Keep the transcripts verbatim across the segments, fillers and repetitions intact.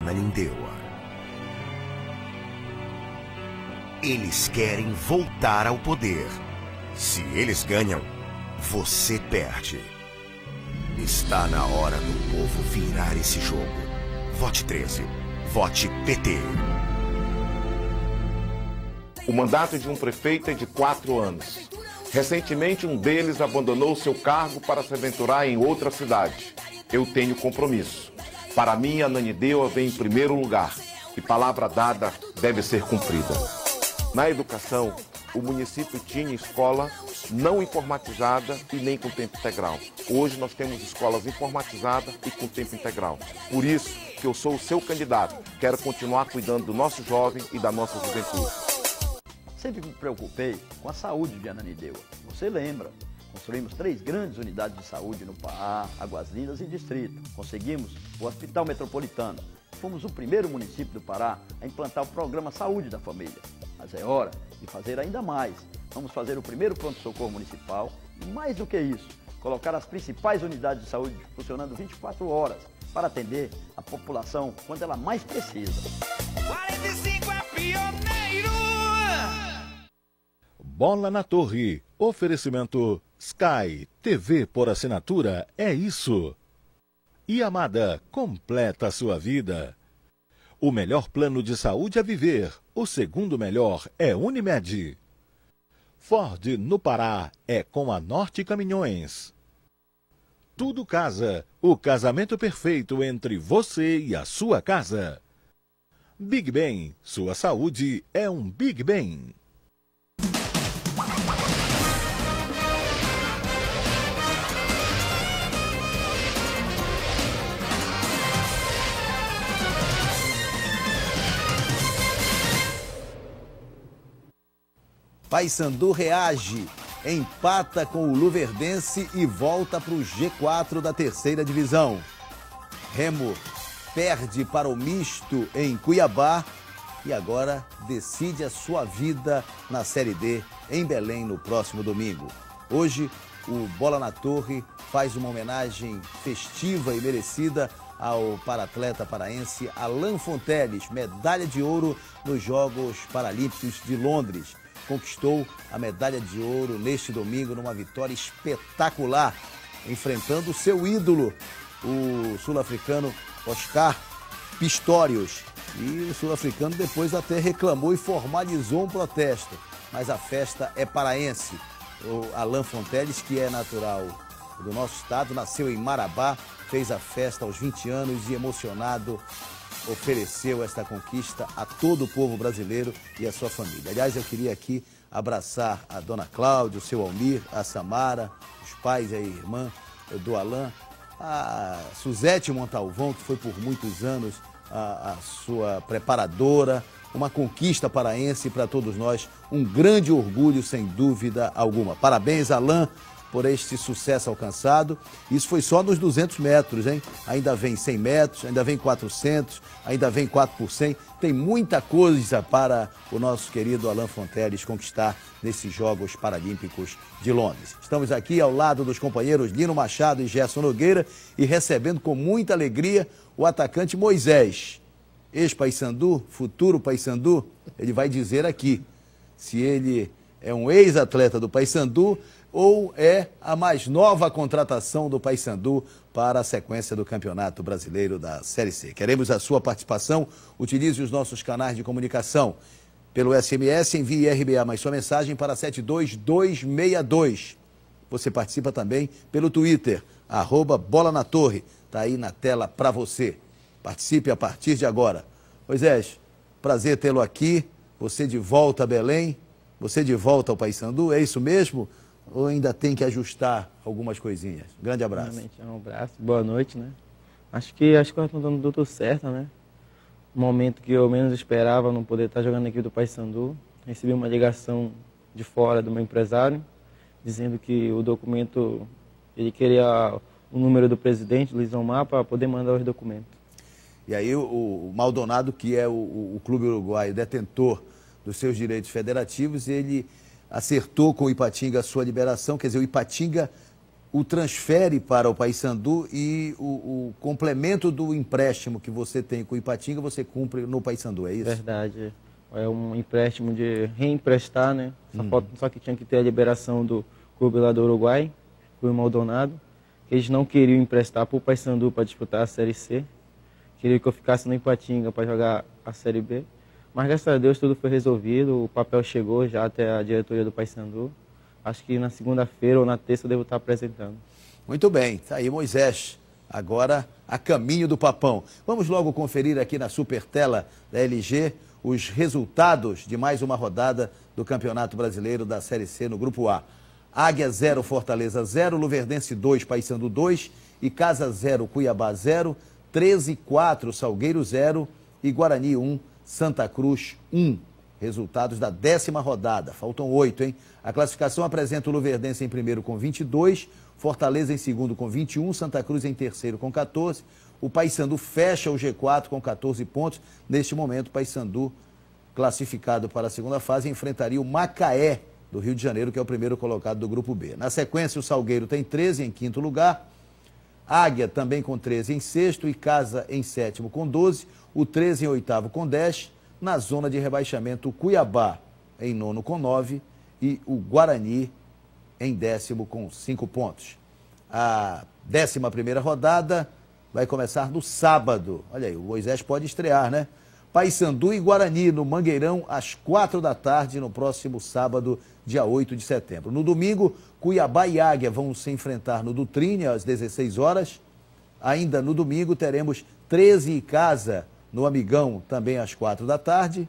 Ananindeua. Eles querem voltar ao poder. Se eles ganham, você perde. Está na hora do povo virar esse jogo. Vote treze. Vote P T. O mandato de um prefeito é de quatro anos. Recentemente, um deles abandonou seu cargo para se aventurar em outra cidade. Eu tenho compromisso. Para mim, Ananindeua vem em primeiro lugar e palavra dada deve ser cumprida. Na educação, o município tinha escola não informatizada e nem com tempo integral. Hoje nós temos escolas informatizadas e com tempo integral. Por isso que eu sou o seu candidato. Quero continuar cuidando do nosso jovem e da nossa juventude. Sempre me preocupei com a saúde de Ananindeua. Você lembra? Construímos três grandes unidades de saúde no Pará, Águas Lindas e Distrito. Conseguimos o Hospital Metropolitano. Fomos o primeiro município do Pará a implantar o programa Saúde da Família. Mas é hora de fazer ainda mais. Vamos fazer o primeiro pronto-socorro municipal e, mais do que isso, colocar as principais unidades de saúde funcionando vinte e quatro horas para atender a população quando ela mais precisa. quarenta e cinco é pioneiro! Bola na Torre. Oferecimento Sky. T V por assinatura é isso. E Amada, completa a sua vida. O melhor plano de saúde a viver. O segundo melhor é Unimed. Ford no Pará é com a Norte Caminhões. Tudo Casa. O casamento perfeito entre você e a sua casa. Big Ben. Sua saúde é um Big Ben. Paysandu reage, empata com o Luverdense e volta para o G quatro da terceira divisão. Remo perde para o misto em Cuiabá e agora decide a sua vida na Série D em Belém no próximo domingo. Hoje, o Bola na Torre faz uma homenagem festiva e merecida ao paratleta paraense Alan Fonteles, medalha de ouro nos Jogos Paralímpicos de Londres. Conquistou a medalha de ouro neste domingo numa vitória espetacular, enfrentando o seu ídolo, o sul-africano Oscar Pistorius. E o sul-africano depois até reclamou e formalizou um protesto. Mas a festa é paraense. O Alan Fonteles, que é natural do nosso estado, nasceu em Marabá, fez a festa aos vinte anos e, emocionado, ofereceu esta conquista a todo o povo brasileiro e a sua família. Aliás, eu queria aqui abraçar a dona Cláudia, o seu Almir, a Samara, os pais e a irmã do Alan, a Suzete Montalvão, que foi por muitos anos a, a sua preparadora, uma conquista paraense para todos nós, um grande orgulho, sem dúvida alguma. Parabéns, Alan, por este sucesso alcançado. Isso foi só nos duzentos metros, hein? Ainda vem cem metros, ainda vem quatrocentos, ainda vem quatro por cem. Tem muita coisa para o nosso querido Alan Fonteles conquistar nesses Jogos Paralímpicos de Londres. Estamos aqui ao lado dos companheiros Lino Machado e Gerson Nogueira e recebendo com muita alegria o atacante Moisés. Ex-Paysandu, futuro Paysandu, ele vai dizer aqui se ele é um ex-atleta do Paysandu ou é a mais nova contratação do Paysandu para a sequência do Campeonato Brasileiro da Série C. Queremos a sua participação. Utilize os nossos canais de comunicação. Pelo S M S, envie R B A mais sua mensagem para sete dois dois seis dois. Você participa também pelo Twitter, arroba Bola na Torre. Está aí na tela para você. Participe a partir de agora. Moisés, prazer tê-lo aqui. Você de volta a Belém, você de volta ao Paysandu, é isso mesmo? Ou ainda tem que ajustar algumas coisinhas? Grande abraço. Realmente, um abraço, boa noite, né? Acho que as coisas estão dando tudo certo, né? No momento que eu menos esperava não poder estar jogando aqui do Paysandu, recebi uma ligação de fora do meu empresário, dizendo que o documento, ele queria o número do presidente, Luiz Omar, para poder mandar os documentos. E aí o, o Maldonado, que é o, o clube uruguaio detentor dos seus direitos federativos, ele acertou com o Ipatinga a sua liberação, quer dizer, o Ipatinga o transfere para o Paysandu e o, o complemento do empréstimo que você tem com o Ipatinga, você cumpre no Paysandu, é isso? Verdade. É um empréstimo de reemprestar, né? Só, Hum. falta, só que tinha que ter a liberação do clube lá do Uruguai, Clube Maldonado. Eles não queriam emprestar para o Paysandu para disputar a Série C. Queriam que eu ficasse no Ipatinga para jogar a Série B. Mas graças a Deus tudo foi resolvido, o papel chegou já até a diretoria do Paysandu. Acho que na segunda-feira ou na terça eu devo estar apresentando. Muito bem, tá aí Moisés, agora a caminho do Papão. Vamos logo conferir aqui na Supertela da L G os resultados de mais uma rodada do Campeonato Brasileiro da Série C no Grupo A. Águia zero, Fortaleza zero, Luverdense dois, Paysandu dois, Icasa zero, Cuiabá zero, treze quatro, Salgueiro zero e Guarani um, Santa Cruz um. Resultados da décima rodada, faltam oito, hein? A classificação apresenta o Luverdense em primeiro com vinte e dois, Fortaleza em segundo com vinte e um, Santa Cruz em terceiro com quatorze. O Paysandu fecha o G quatro com quatorze pontos. Neste momento, o Paysandu, classificado para a segunda fase, enfrentaria o Macaé do Rio de Janeiro, que é o primeiro colocado do Grupo B. Na sequência, o Salgueiro tem treze em quinto lugar, Águia também com treze em sexto, Icasa em sétimo com doze, o treze em oitavo com dez. Na zona de rebaixamento, o Cuiabá em nono com nove e o Guarani em décimo com cinco pontos. A décima primeira rodada vai começar no sábado. Olha aí, o Moisés pode estrear, né? Paysandu e Guarani no Mangueirão às quatro da tarde no próximo sábado, dia oito de setembro. No domingo, Cuiabá e Águia vão se enfrentar no Dutrinha às dezesseis horas. Ainda no domingo teremos treze e Icasa no Amigão, também às quatro da tarde.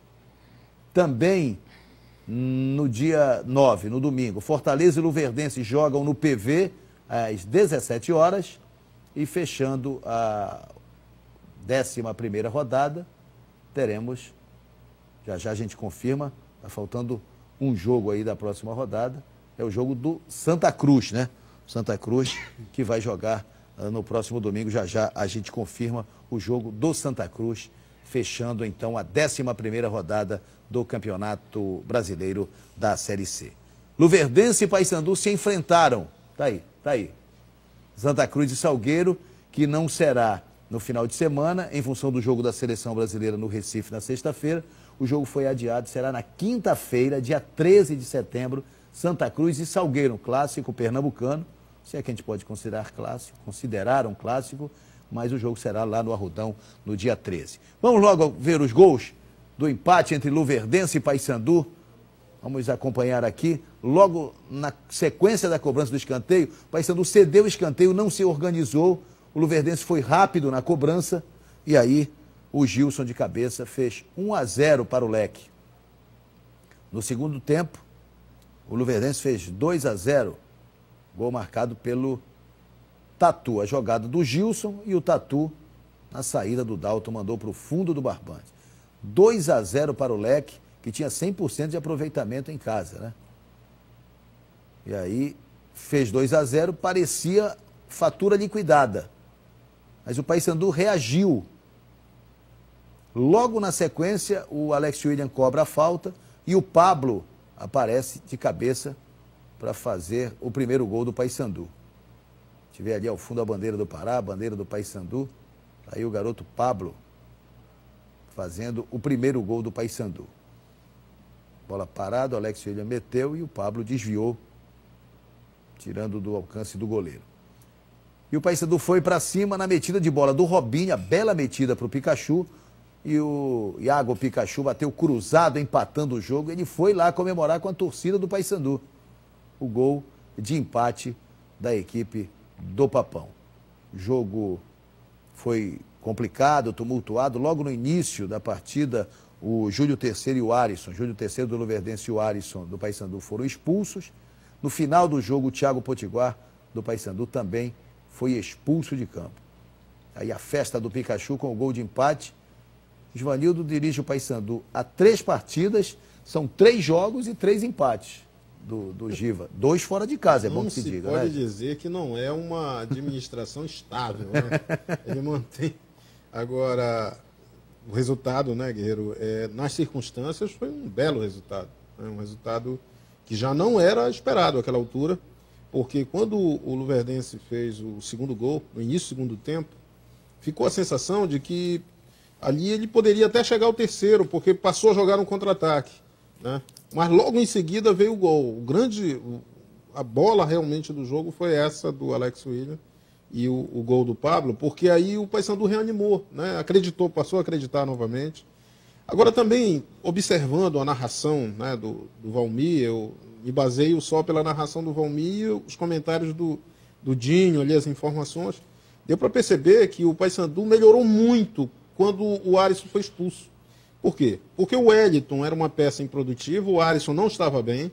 Também no dia nove, no domingo, Fortaleza e Luverdense jogam no P V às dezessete horas. E fechando a décima primeira rodada, teremos, já já a gente confirma, está faltando um jogo aí da próxima rodada, é o jogo do Santa Cruz, né? Santa Cruz que vai jogar no próximo domingo, já já a gente confirma o jogo do Santa Cruz, fechando então a décima primeira rodada do Campeonato Brasileiro da Série C. Luverdense e Paysandu se enfrentaram, tá aí, tá aí. Santa Cruz e Salgueiro, que não será no final de semana, em função do jogo da Seleção Brasileira no Recife na sexta-feira. O jogo foi adiado, será na quinta-feira, dia treze de setembro, Santa Cruz e Salgueiro, um clássico pernambucano, se é que a gente pode considerar clássico, considerar um clássico, mas o jogo será lá no Arrudão no dia treze. Vamos logo ver os gols do empate entre Luverdense e Paysandu. Vamos acompanhar aqui, logo na sequência da cobrança do escanteio, o Paysandu cedeu o escanteio, não se organizou, o Luverdense foi rápido na cobrança, e aí o Gilson de cabeça fez um a zero para o Leque. No segundo tempo, o Luverdense fez dois a zero, gol marcado pelo Tatu, a jogada do Gilson, e o Tatu, na saída do Dalton, mandou para o fundo do barbante. dois a zero para o Leque, que tinha cem por cento de aproveitamento em casa, né? E aí fez dois a zero, parecia fatura liquidada. Mas o Paysandu reagiu. Logo na sequência, o Alex William cobra a falta e o Pablo aparece de cabeça para fazer o primeiro gol do Paysandu. Tive ali ao fundo a bandeira do Pará, a bandeira do Paysandu. Aí o garoto Pablo fazendo o primeiro gol do Paysandu. Bola parada, o Alex William meteu e o Pablo desviou, tirando do alcance do goleiro. E o Paysandu foi para cima na metida de bola do Robinho, a bela metida para o Pikachu. E o Iago Pikachu bateu cruzado, empatando o jogo. Ele foi lá comemorar com a torcida do Paysandu o gol de empate da equipe do Papão. O jogo foi complicado, tumultuado. Logo no início da partida, o Júlio Terceiro e o Arisson, Júlio Terceiro do Luverdense e o Arisson do Paysandu foram expulsos. No final do jogo, o Thiago Potiguar do Paysandu também foi expulso de campo. Aí a festa do Pikachu com o gol de empate. Givanildo dirige o Paysandu há três partidas, são três jogos e três empates do, do Giva. Dois fora de casa, é bom que se diga. Não se pode né? dizer que não é uma administração estável, né? Ele mantém. Agora, o resultado, né, Guerreiro, é, nas circunstâncias foi um belo resultado. Né? Um resultado que já não era esperado àquela altura. porque quando o Luverdense fez o segundo gol, no início do segundo tempo, ficou a sensação de que ali ele poderia até chegar ao terceiro, porque passou a jogar um contra-ataque, né? Mas logo em seguida veio o gol. O grande, a bola realmente do jogo foi essa do Alex William e o, o gol do Pablo, porque aí o Paysandu reanimou, né? Acreditou, passou a acreditar novamente. Agora também, observando a narração, né, do, do Valmir, eu me baseio só pela narração do Valmir e os comentários do, do Dinho, ali as informações, deu para perceber que o Paysandu melhorou muito quando o Arisson foi expulso. Por quê? Porque o Wellington era uma peça improdutiva, o Arisson não estava bem,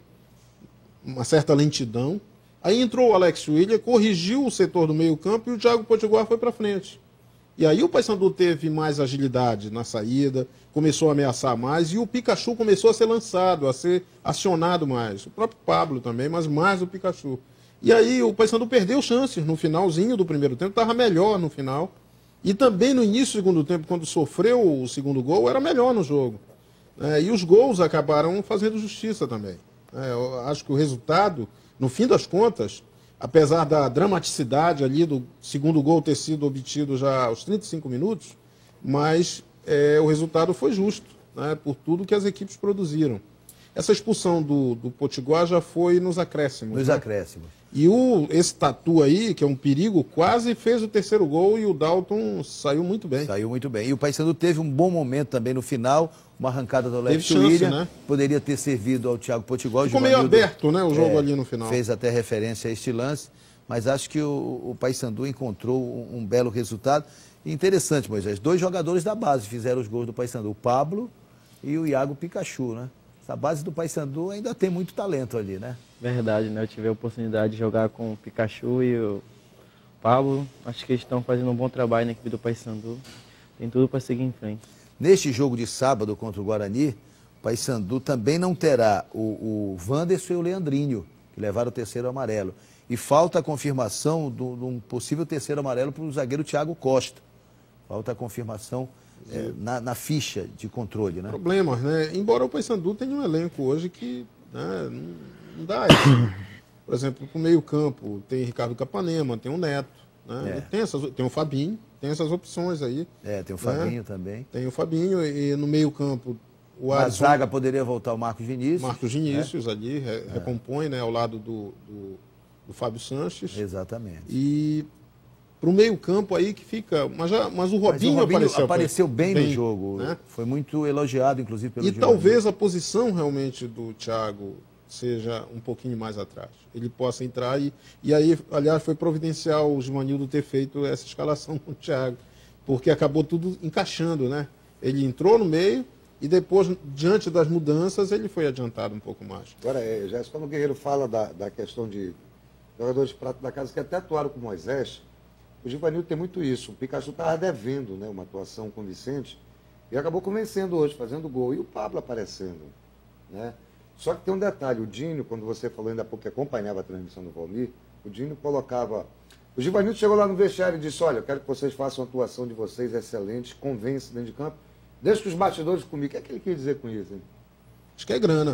uma certa lentidão. Aí entrou o Alex William, corrigiu o setor do meio campo e o Thiago Potiguar foi para frente. E aí o Paysandu teve mais agilidade na saída, começou a ameaçar mais e o Pikachu começou a ser lançado, a ser acionado mais. O próprio Pablo também, mas mais o Pikachu. E aí o Paysandu perdeu chances no finalzinho do primeiro tempo, estava melhor no final. E também no início do segundo tempo, quando sofreu o segundo gol, era melhor no jogo. É, e os gols acabaram fazendo justiça também. É, eu acho que o resultado, no fim das contas, apesar da dramaticidade ali do segundo gol ter sido obtido já aos trinta e cinco minutos, mas é, o resultado foi justo, né, por tudo que as equipes produziram. Essa expulsão do, do Potiguar já foi nos acréscimos. Nos né? acréscimos. E o, esse Tatu aí, que é um perigo, quase fez o terceiro gol e o Dalton saiu muito bem. Saiu muito bem. E o Paysandu teve um bom momento também no final, uma arrancada do Alex Teve chance, William, né? Poderia ter servido ao Thiago Potiguar. Ficou meio aberto, né, o jogo ali no final. Fez até referência a este lance, mas acho que o, o Paysandu encontrou um, um belo resultado. E interessante, Moisés, dois jogadores da base fizeram os gols do Paysandu, o Pablo e o Iago Pikachu, né? Essa base do Paysandu ainda tem muito talento ali, né? Verdade, né? Eu tive a oportunidade de jogar com o Pikachu e o Pablo. Acho que eles estão fazendo um bom trabalho na equipe do Paysandu. Tem tudo para seguir em frente. Neste jogo de sábado contra o Guarani, o Paysandu também não terá o, o Wanderson e o Leandrinho, que levaram o terceiro amarelo. E falta a confirmação de um possível terceiro amarelo para o zagueiro Thiago Costa. Falta a confirmação é, na, na ficha de controle, né? Problemas, né? Embora o Paysandu tenha um elenco hoje que, né, não, não dá isso. Por exemplo, para o meio campo tem Ricardo Capanema, tem o Neto, né? É. Tem, essas, tem o Fabinho, tem essas opções aí. É, tem o né? Fabinho também. Tem o Fabinho e no meio campo o Na Alisson, zaga poderia voltar o Marcos Vinícius. Marcos Vinícius é. ali, re, é. recompõe, né, ao lado do, do, do Fábio Sanches. Exatamente. E para o meio campo aí que fica... Mas, já, mas o Robinho, mas o Robinho apareceu, apareceu bem, bem no jogo. Né? Foi muito elogiado, inclusive, pelo E Giovanni. talvez a posição realmente do Thiago seja um pouquinho mais atrás. Ele possa entrar e, e aí, aliás, foi providencial o Givanildo ter feito essa escalação com o Thiago, porque acabou tudo encaixando, né? Ele entrou no meio e depois, diante das mudanças, ele foi adiantado um pouco mais. Agora, é, Jéssica, quando o Guerreiro fala da, da questão de jogadores de prato da casa que até atuaram com o Moisés, o Givanildo tem muito isso. O Pikachu estava devendo, né, uma atuação convincente e acabou convencendo hoje, fazendo gol. E o Pablo aparecendo, né? Só que tem um detalhe, o Dinho, quando você falou ainda há pouco que acompanhava a transmissão do Valmir, o Dinho colocava... O Givanildo chegou lá no vestiário e disse, olha, eu quero que vocês façam a atuação de vocês excelente, convence dentro de campo, deixa que os bastidores comigo. O que é que ele quer dizer com isso, hein? Acho que é grana.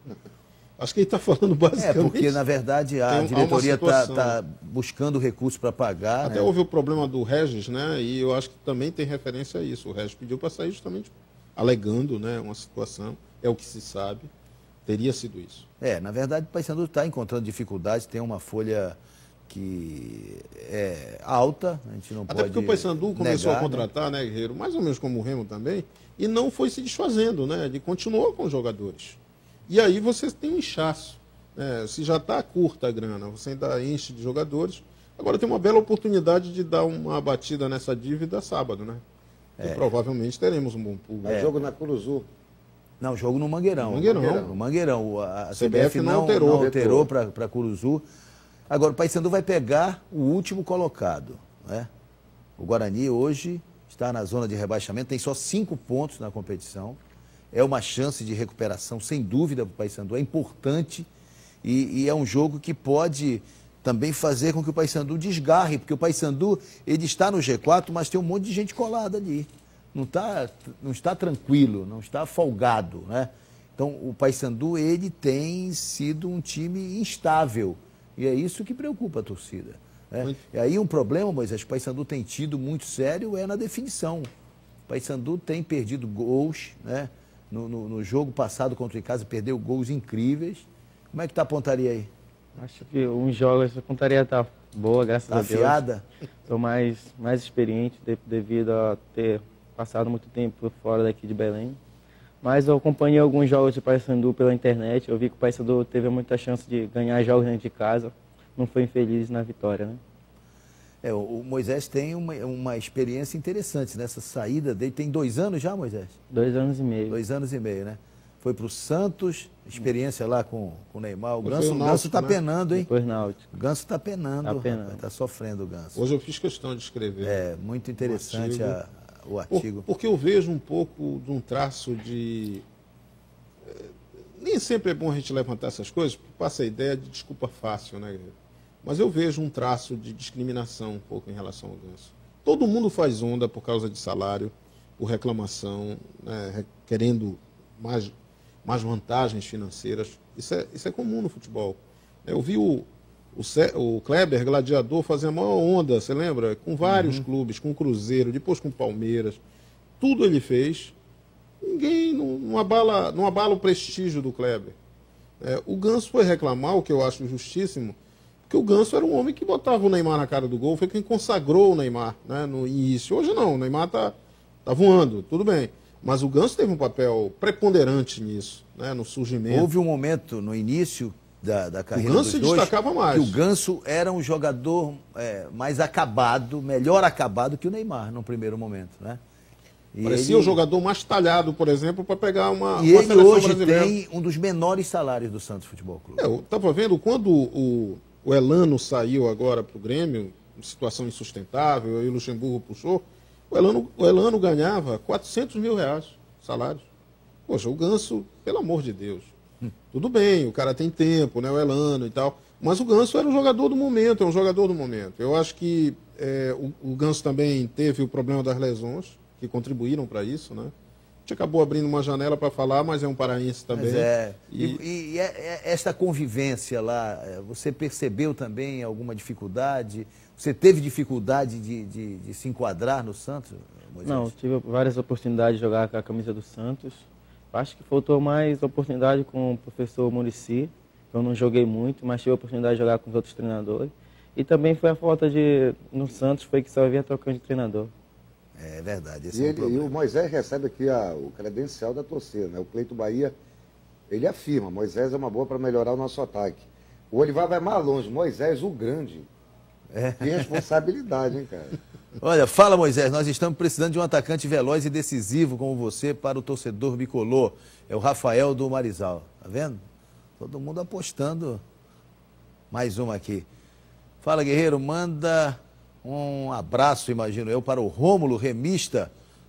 Acho que ele está falando basicamente... É, porque, na verdade, a um, diretoria está tá buscando recursos para pagar. Até né? houve o problema do Regis, né? E eu acho que também tem referência a isso. O Regis pediu para sair justamente alegando, né, uma situação. É o que se sabe. Teria sido isso. É, na verdade, o Paysandu está encontrando dificuldades, tem uma folha que é alta, a gente não Até pode porque o Paysandu começou negar, a contratar, né, Guerreiro, mais ou menos como o Remo também, e não foi se desfazendo, né? Ele continuou com os jogadores. E aí você tem um inchaço. Né? Se já está curta a grana, você ainda enche de jogadores. Agora tem uma bela oportunidade de dar uma batida nessa dívida sábado, né? É. E provavelmente teremos um bom público. É. Jogo na Curuzu. Não, jogo no Mangueirão. No Mangueirão. Mangueirão. No Mangueirão. A, a C B F C B F não não alterou. não alterou para Curuzu. Agora, o Paysandu vai pegar o último colocado. Né? O Guarani hoje está na zona de rebaixamento, tem só cinco pontos na competição. É uma chance de recuperação, sem dúvida, para o Paysandu. É importante e, e é um jogo que pode também fazer com que o Paysandu desgarre, porque o Paysandu ele está no G quatro, mas tem um monte de gente colada ali. Não, tá, não está tranquilo, não está folgado, né? Então, o Paysandu, ele tem sido um time instável E é isso que preocupa a torcida. Né? E aí um problema, Moisés, que o Paysandu tem tido muito sério é na definição. O Paysandu tem perdido gols, né? No, no, no jogo passado contra o Icasa perdeu gols incríveis. Como é que está a pontaria aí? Acho que uns jogos a pontaria está boa, graças tá a Deus. Afiada? Estou mais, mais experiente de, devido a ter passado muito tempo fora daqui de Belém. Mas eu acompanhei alguns jogos de Paysandu pela internet. Eu vi que o Paysandu teve muita chance de ganhar jogos dentro de casa. Não foi infeliz na vitória, né? É, o Moisés tem uma, uma experiência interessante nessa saída dele. Tem dois anos já, Moisés? Dois anos e meio. Dois anos e meio, né? Foi para o Santos, experiência lá com, com o Neymar. O Ganso, o o Ganso tá né? penando, hein? Depois Náutico. O Ganso está penando, Tá penando. Está sofrendo o Ganso. Hoje eu fiz questão de escrever. É, muito interessante um artigo, a, o artigo. Por, porque eu vejo um pouco de um traço de... Nem sempre é bom a gente levantar essas coisas, porque passa a ideia de desculpa fácil, né, Guilherme? Mas eu vejo um traço de discriminação um pouco em relação ao Ganso. Todo mundo faz onda por causa de salário, por reclamação, né, querendo mais, mais vantagens financeiras. Isso é, isso é comum no futebol. Eu vi o, o, o Kleber, gladiador, fazer a maior onda, você lembra? Com vários uhum. clubes, com o Cruzeiro, depois com o Palmeiras. Tudo ele fez. Ninguém, não, não, abala, não abala o prestígio do Kleber. É, o Ganso foi reclamar, o que eu acho justíssimo, porque o Ganso era um homem que botava o Neymar na cara do gol, foi quem consagrou o Neymar, né, no início. Hoje não, o Neymar tá, tá voando, tudo bem. Mas o Ganso teve um papel preponderante nisso, né, no surgimento. Houve um momento no início da, da carreira o Ganso dos se dois destacava mais. que o Ganso era um jogador é, mais acabado, melhor acabado que o Neymar no primeiro momento, né? E Parecia ele... o jogador mais talhado, por exemplo, para pegar uma, e uma ele seleção hoje brasileira. tem um dos menores salários do Santos Futebol Clube. É, eu estava vendo quando o, o Elano saiu agora para o Grêmio, situação insustentável, aí o Luxemburgo puxou, o Elano, o Elano ganhava quatrocentos mil reais salário. Poxa, o Ganso, pelo amor de Deus. Hum. Tudo bem, o cara tem tempo, né, o Elano e tal, mas o Ganso era o jogador do momento, é um jogador do momento. Eu acho que é, o, o Ganso também teve o problema das lesões, que contribuíram para isso, né? A gente acabou abrindo uma janela para falar, mas é um paraense também. Mas é, e, e, e é, é, esta convivência lá, você percebeu também alguma dificuldade? Você teve dificuldade de, de, de se enquadrar no Santos, Moisés? Não, tive várias oportunidades de jogar com a camisa do Santos. Acho que faltou mais oportunidade com o professor Muricy. Eu não joguei muito, mas tive a oportunidade de jogar com os outros treinadores. E também foi a falta de, no Santos, foi que só havia trocando de treinador. É verdade, esse e, é um ele, problema. e o Moisés recebe aqui a, o credencial da torcida, né? O Cleito Bahia, ele afirma, Moisés é uma boa para melhorar o nosso ataque. O Olivar vai mais longe, Moisés o grande. É. Que responsabilidade, hein, cara? Olha, fala Moisés, nós estamos precisando de um atacante veloz e decisivo como você para o torcedor bicolor. É o Rafael do Marizal, tá vendo? Todo mundo apostando. Mais uma aqui. Fala, Guerreiro, manda... um abraço, imagino eu, para o Rômulo, remista,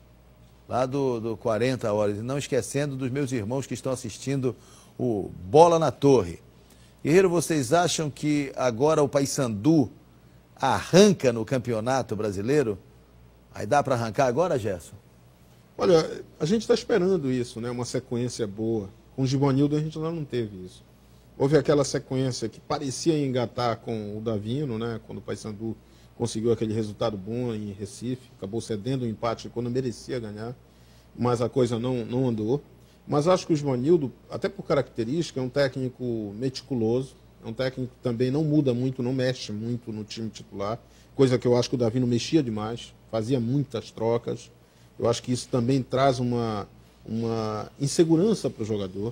lá do, do quarenta horas. E não esquecendo dos meus irmãos que estão assistindo o Bola na Torre. Guerreiro, vocês acham que agora o Paysandu arranca no Campeonato Brasileiro? Aí dá para arrancar agora, Gerson? Olha, a gente está esperando isso, né? Uma sequência boa. Com o Givanildo a gente ainda não teve isso. Houve aquela sequência que parecia engatar com o Davino, né? Quando o Paysandu conseguiu aquele resultado bom em Recife, acabou cedendo o empate quando merecia ganhar, mas a coisa não, não andou. Mas acho que o Givanildo, até por característica, é um técnico meticuloso, é um técnico que também não muda muito, não mexe muito no time titular, coisa que eu acho que o Davino mexia demais, fazia muitas trocas. Eu acho que isso também traz uma, uma insegurança para o jogador.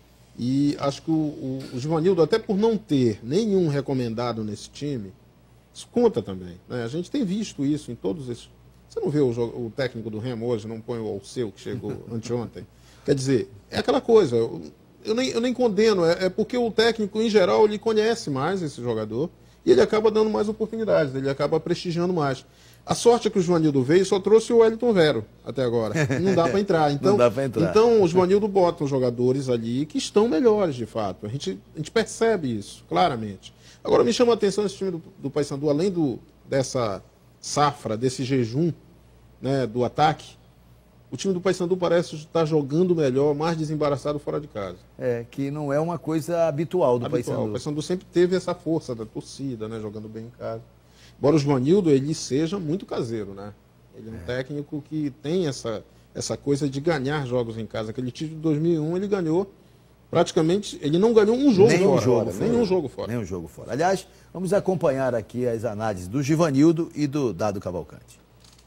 E acho que o, o, o Givanildo, até por não ter nenhum recomendado nesse time, isso conta também, né? A gente tem visto isso em todos esses... Você não vê o, o técnico do Remo hoje, não põe o Alceu, que chegou anteontem. Quer dizer, é aquela coisa, eu, eu, nem, eu nem condeno, é, é porque o técnico, em geral, ele conhece mais esse jogador e ele acaba dando mais oportunidades, ele acaba prestigiando mais. A sorte é que o Givanildo veio só trouxe o Wellington Vero até agora. Não dá para entrar. Então, não dá para entrar. Então, o Givanildo bota os jogadores ali que estão melhores, de fato. A gente, a gente percebe isso, claramente. Agora, me chama a atenção esse time do, do Paysandu, além do, dessa safra, desse jejum, né, do ataque, o time do Paysandu parece estar jogando melhor, mais desembaraçado fora de casa. É, que não é uma coisa habitual do habitual. Paysandu. O Paysandu sempre teve essa força da torcida, né, jogando bem em casa. Embora o Givanildo, ele seja muito caseiro, né? Ele é um é. técnico que tem essa, essa coisa de ganhar jogos em casa. Aquele título de dois mil e um ele ganhou praticamente, ele não ganhou um jogo nem fora. Um jogo fora. Nem um jogo fora. Nem um jogo fora. Aliás, vamos acompanhar aqui as análises do Givanildo e do Dado Cavalcante.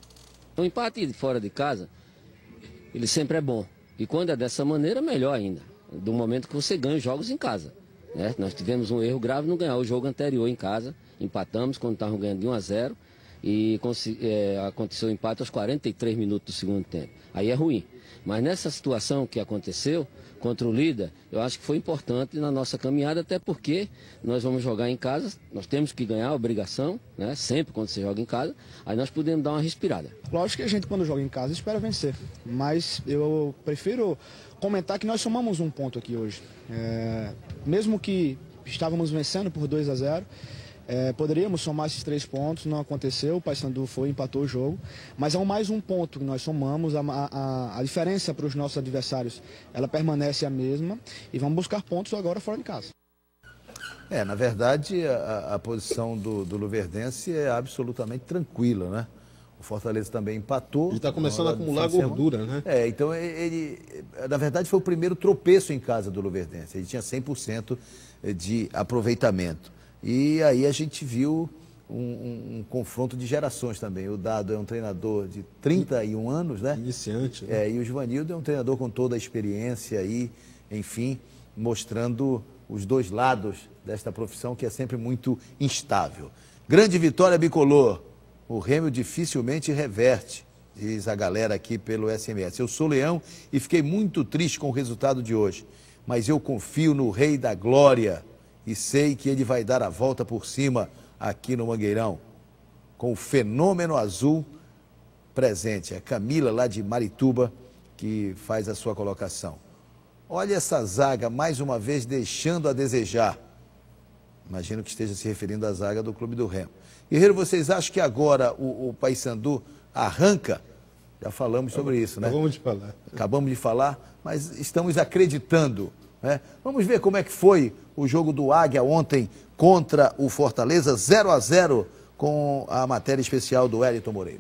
O empate fora de casa, ele sempre é bom. E quando é dessa maneira, melhor ainda. Do momento que você ganha os jogos em casa. Né? Nós tivemos um erro grave no ganhar o jogo anterior em casa. Empatamos quando estavam ganhando de um a zero. E é, aconteceu o empate aos quarenta e três minutos do segundo tempo. Aí é ruim. Mas nessa situação que aconteceu contra o líder, eu acho que foi importante na nossa caminhada, até porque nós vamos jogar em casa, nós temos que ganhar a obrigação, né? Sempre quando você joga em casa, aí nós podemos dar uma respirada. Lógico que a gente, quando joga em casa, espera vencer, mas eu prefiro comentar que nós somamos um ponto aqui hoje. É, mesmo que estávamos vencendo por dois a zero, É, poderíamos somar esses três pontos, não aconteceu, o Paysandu foi, empatou o jogo, mas é um mais um ponto que nós somamos, a, a, a diferença para os nossos adversários, ela permanece a mesma e vamos buscar pontos agora fora de casa. É, na verdade, a, a posição do, do Luverdense é absolutamente tranquila, né? O Fortaleza também empatou. Ele está começando a acumular gordura, né? É, então ele, na verdade, foi o primeiro tropeço em casa do Luverdense, ele tinha cem por cento de aproveitamento. E aí a gente viu um, um, um confronto de gerações também. O Dado é um treinador de trinta e um anos, né? Iniciante. Né? É, e o Givanildo é um treinador com toda a experiência aí, enfim, mostrando os dois lados desta profissão que é sempre muito instável. Grande vitória bicolor. O Remo dificilmente reverte, diz a galera aqui pelo S M S. Eu sou Leão e fiquei muito triste com o resultado de hoje, mas eu confio no Rei da Glória e sei que ele vai dar a volta por cima aqui no Mangueirão, com o fenômeno azul presente. É Camila, lá de Marituba, que faz a sua colocação. Olha essa zaga, mais uma vez, deixando a desejar. Imagino que esteja se referindo à zaga do Clube do Remo. Guerreiro, vocês acham que agora o, o Paysandu arranca? Já falamos sobre isso, né? Acabamos de falar. Acabamos de falar, mas estamos acreditando. Né? Vamos ver como é que foi o jogo do Águia ontem contra o Fortaleza, zero a zero, com a matéria especial do Wellington Moreira.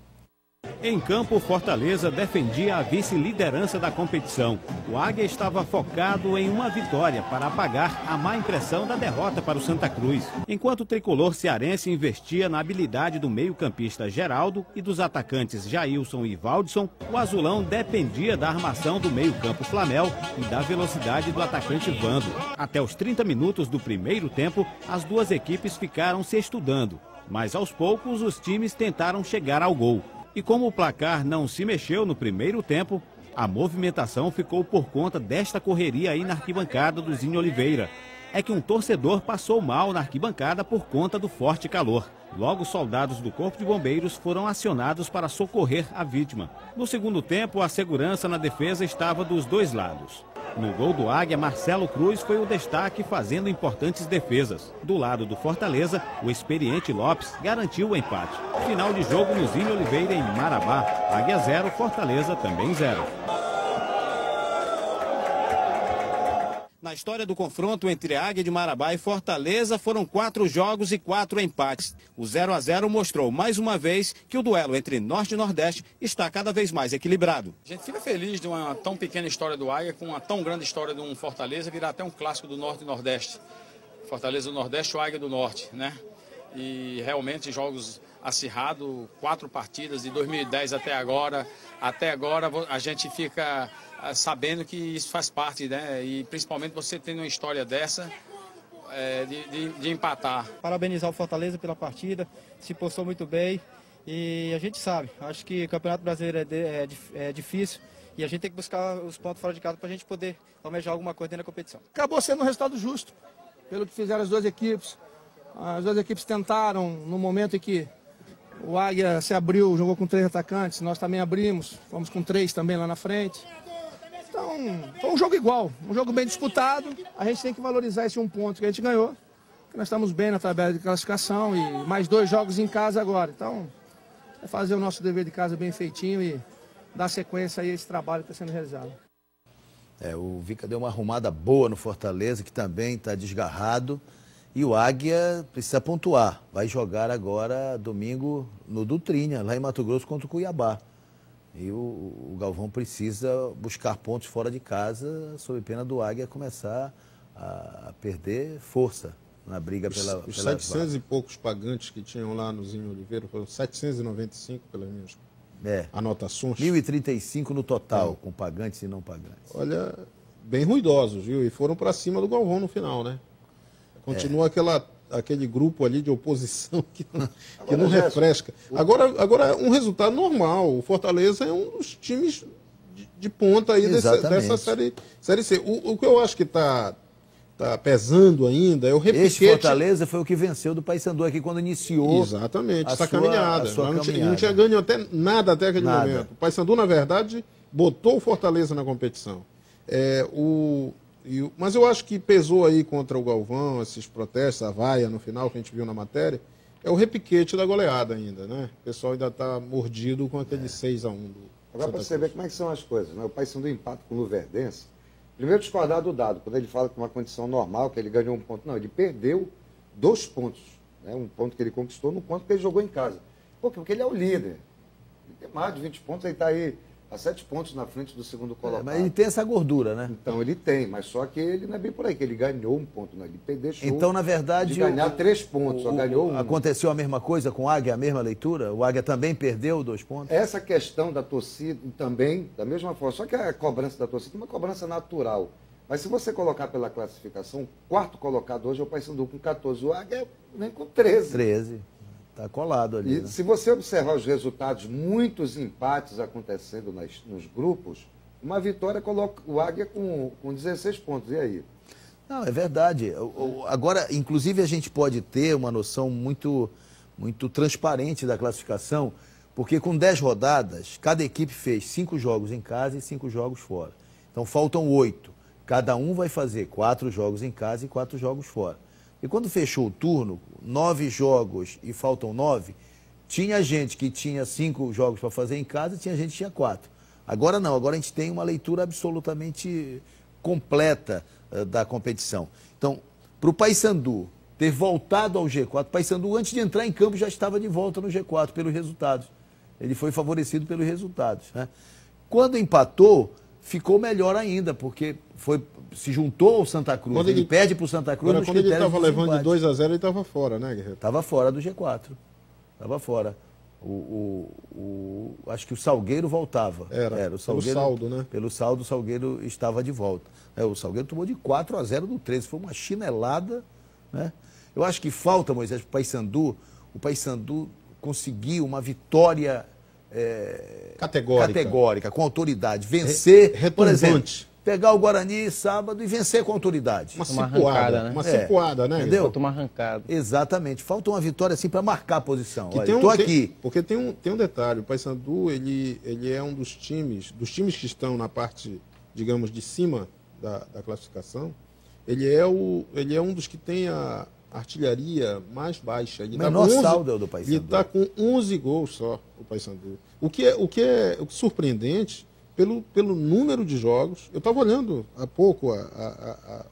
Em campo, o Fortaleza defendia a vice-liderança da competição. O Águia estava focado em uma vitória para apagar a má impressão da derrota para o Santa Cruz. Enquanto o tricolor cearense investia na habilidade do meio-campista Geraldo e dos atacantes Jailson e Valdson, o azulão dependia da armação do meio-campo Flamel e da velocidade do atacante Vando. Até os trinta minutos do primeiro tempo, as duas equipes ficaram se estudando, mas aos poucos os times tentaram chegar ao gol. E como o placar não se mexeu no primeiro tempo, a movimentação ficou por conta desta correria aí na arquibancada do Zinho Oliveira. É que um torcedor passou mal na arquibancada por conta do forte calor. Logo, soldados do Corpo de Bombeiros foram acionados para socorrer a vítima. No segundo tempo, a segurança na defesa estava dos dois lados. No gol do Águia, Marcelo Cruz foi o destaque fazendo importantes defesas. Do lado do Fortaleza, o experiente Lopes garantiu o empate. Final de jogo no Zinho Oliveira em Marabá. Águia zero, Fortaleza também zero. Na história do confronto entre Águia de Marabá e Fortaleza, foram quatro jogos e quatro empates. O zero a zero mostrou mais uma vez que o duelo entre Norte e Nordeste está cada vez mais equilibrado. A gente fica feliz de uma tão pequena história do Águia com uma tão grande história de um Fortaleza virar até um clássico do Norte e Nordeste. Fortaleza do Nordeste, o Águia do Norte, né? E realmente jogos acirrados, quatro partidas de dois mil e dez até agora. Até agora a gente fica sabendo que isso faz parte, né? E principalmente você tendo uma história dessa, é, de, de, de empatar. Parabenizar o Fortaleza pela partida, se postou muito bem e a gente sabe, acho que o Campeonato Brasileiro é, de, é, é difícil e a gente tem que buscar os pontos fora de casa para a gente poder almejar alguma coisa dentro da competição. Acabou sendo um resultado justo, pelo que fizeram as duas equipes. As duas equipes tentaram, no momento em que o Águia se abriu, jogou com três atacantes, nós também abrimos, fomos com três também lá na frente. Então, foi um jogo igual, um jogo bem disputado. A gente tem que valorizar esse um ponto que a gente ganhou, que nós estamos bem na tabela de classificação e mais dois jogos em casa agora. Então, é fazer o nosso dever de casa bem feitinho e, dar sequência aí a esse trabalho que está sendo realizado. É, o Vica deu uma arrumada boa no Fortaleza, que também está desgarrado. E o Águia precisa pontuar. Vai jogar agora, domingo, no Dutrinha, lá em Mato Grosso, contra o Cuiabá. E o, o Galvão precisa buscar pontos fora de casa, sob pena do Águia começar a perder força na briga pela... Os pela setecentos e poucos pagantes que tinham lá no Zinho Oliveira, foram setecentos e noventa e cinco pelas minhas é. anotações. mil e trinta e cinco no total, é. com pagantes e não pagantes. Olha, bem ruidosos, viu? E foram para cima do Galvão no final, né? Continua é. aquela, aquele grupo ali de oposição que não, que não refresca. Agora, agora, um resultado normal. O Fortaleza é um dos times de, de ponta aí dessa, dessa série, série C. O, o que eu acho que está... Tá pesando ainda, é o repiquete. Esse Fortaleza foi o que venceu do Paysandu aqui quando iniciou. Exatamente, a essa sua, caminhada. A sua não, caminhada. Tinha, não tinha ganho até nada até aquele nada. momento. O Paysandu, na verdade, botou o Fortaleza na competição. É, o, e o, mas eu acho que pesou aí contra o Galvão, esses protestos, a vaia no final que a gente viu na matéria, é o repiquete da goleada ainda, né? O pessoal ainda está mordido com aquele é. seis a um do Agora, para você ver como é que são as coisas, né? O Paysandu empata com o Luverdense. Primeiro, discordar do dado, quando ele fala que uma condição normal, que ele ganhou um ponto. Não, ele perdeu dois pontos. Né? Um ponto que ele conquistou no ponto que ele jogou em casa. Por quê? Porque ele é o líder. Ele tem mais de vinte pontos, ele está aí a sete pontos na frente do segundo colocado. É, mas ele tem essa gordura, né? Então, ele tem, mas só que ele não é bem por aí, que ele ganhou um ponto, não. Ele deixou então, na verdade, de ganhar o, três pontos, o, só ganhou um. Aconteceu a mesma coisa com o Águia, a mesma leitura? O Águia também perdeu dois pontos? Essa questão da torcida também, da mesma forma, só que a cobrança da torcida é uma cobrança natural. Mas se você colocar pela classificação, o quarto colocado hoje é o Paysandu com quatorze, o Águia vem com treze. treze. Está colado ali. E né? se você observar os resultados, muitos empates acontecendo nas, nos grupos, uma vitória coloca o Águia com, com dezesseis pontos. E aí? Não, é verdade. Agora, inclusive, a gente pode ter uma noção muito, muito transparente da classificação, porque com dez rodadas, cada equipe fez cinco jogos em casa e cinco jogos fora. Então, faltam oito. Cada um vai fazer quatro jogos em casa e quatro jogos fora. E quando fechou o turno, nove jogos e faltam nove, tinha gente que tinha cinco jogos para fazer em casa e tinha gente que tinha quatro. Agora não, agora a gente tem uma leitura absolutamente completa uh, da competição. Então, para o Paysandu ter voltado ao G quatro, o Paysandu antes de entrar em campo já estava de volta no G quatro pelos resultados. Ele foi favorecido pelos resultados. Né? Quando empatou, ficou melhor ainda, porque foi, se juntou ao Santa Cruz. Quando ele, ele perde para o Santa Cruz agora, nos quando ele estava levando de dois a zero, ele estava fora, né, Guerreiro? Estava fora do G quatro. Estava fora. O, o, o, acho que o Salgueiro voltava. Era, Era o Salgueiro, pelo saldo, né? Pelo saldo, o Salgueiro estava de volta. É, o Salgueiro tomou de quatro a zero do treze. Foi uma chinelada. Né? Eu acho que falta, Moisés, para o Paysandu. O Paysandu conseguiu uma vitória é, categórica. categórica, com autoridade. Vencer, Re por exemplo, pegar o Guarani sábado e vencer com autoridade. Uma cipuada, né? Uma cipuada, né? Entendeu? Falta uma arrancada. Exatamente. Falta uma vitória assim para marcar a posição. Que Olha, tem um, tô aqui. Tem, porque tem um, tem um detalhe, o Paysandu, ele, ele é um dos times, dos times que estão na parte, digamos, de cima da, da classificação, ele é, o, ele é um dos que tem a artilharia mais baixa. Ele menor tá saldo é o do Paysandu. Ele está com onze gols só, o Paysandu. O que é, o que é o que é surpreendente, pelo, pelo número de jogos, eu estava olhando há pouco a, a, a, a,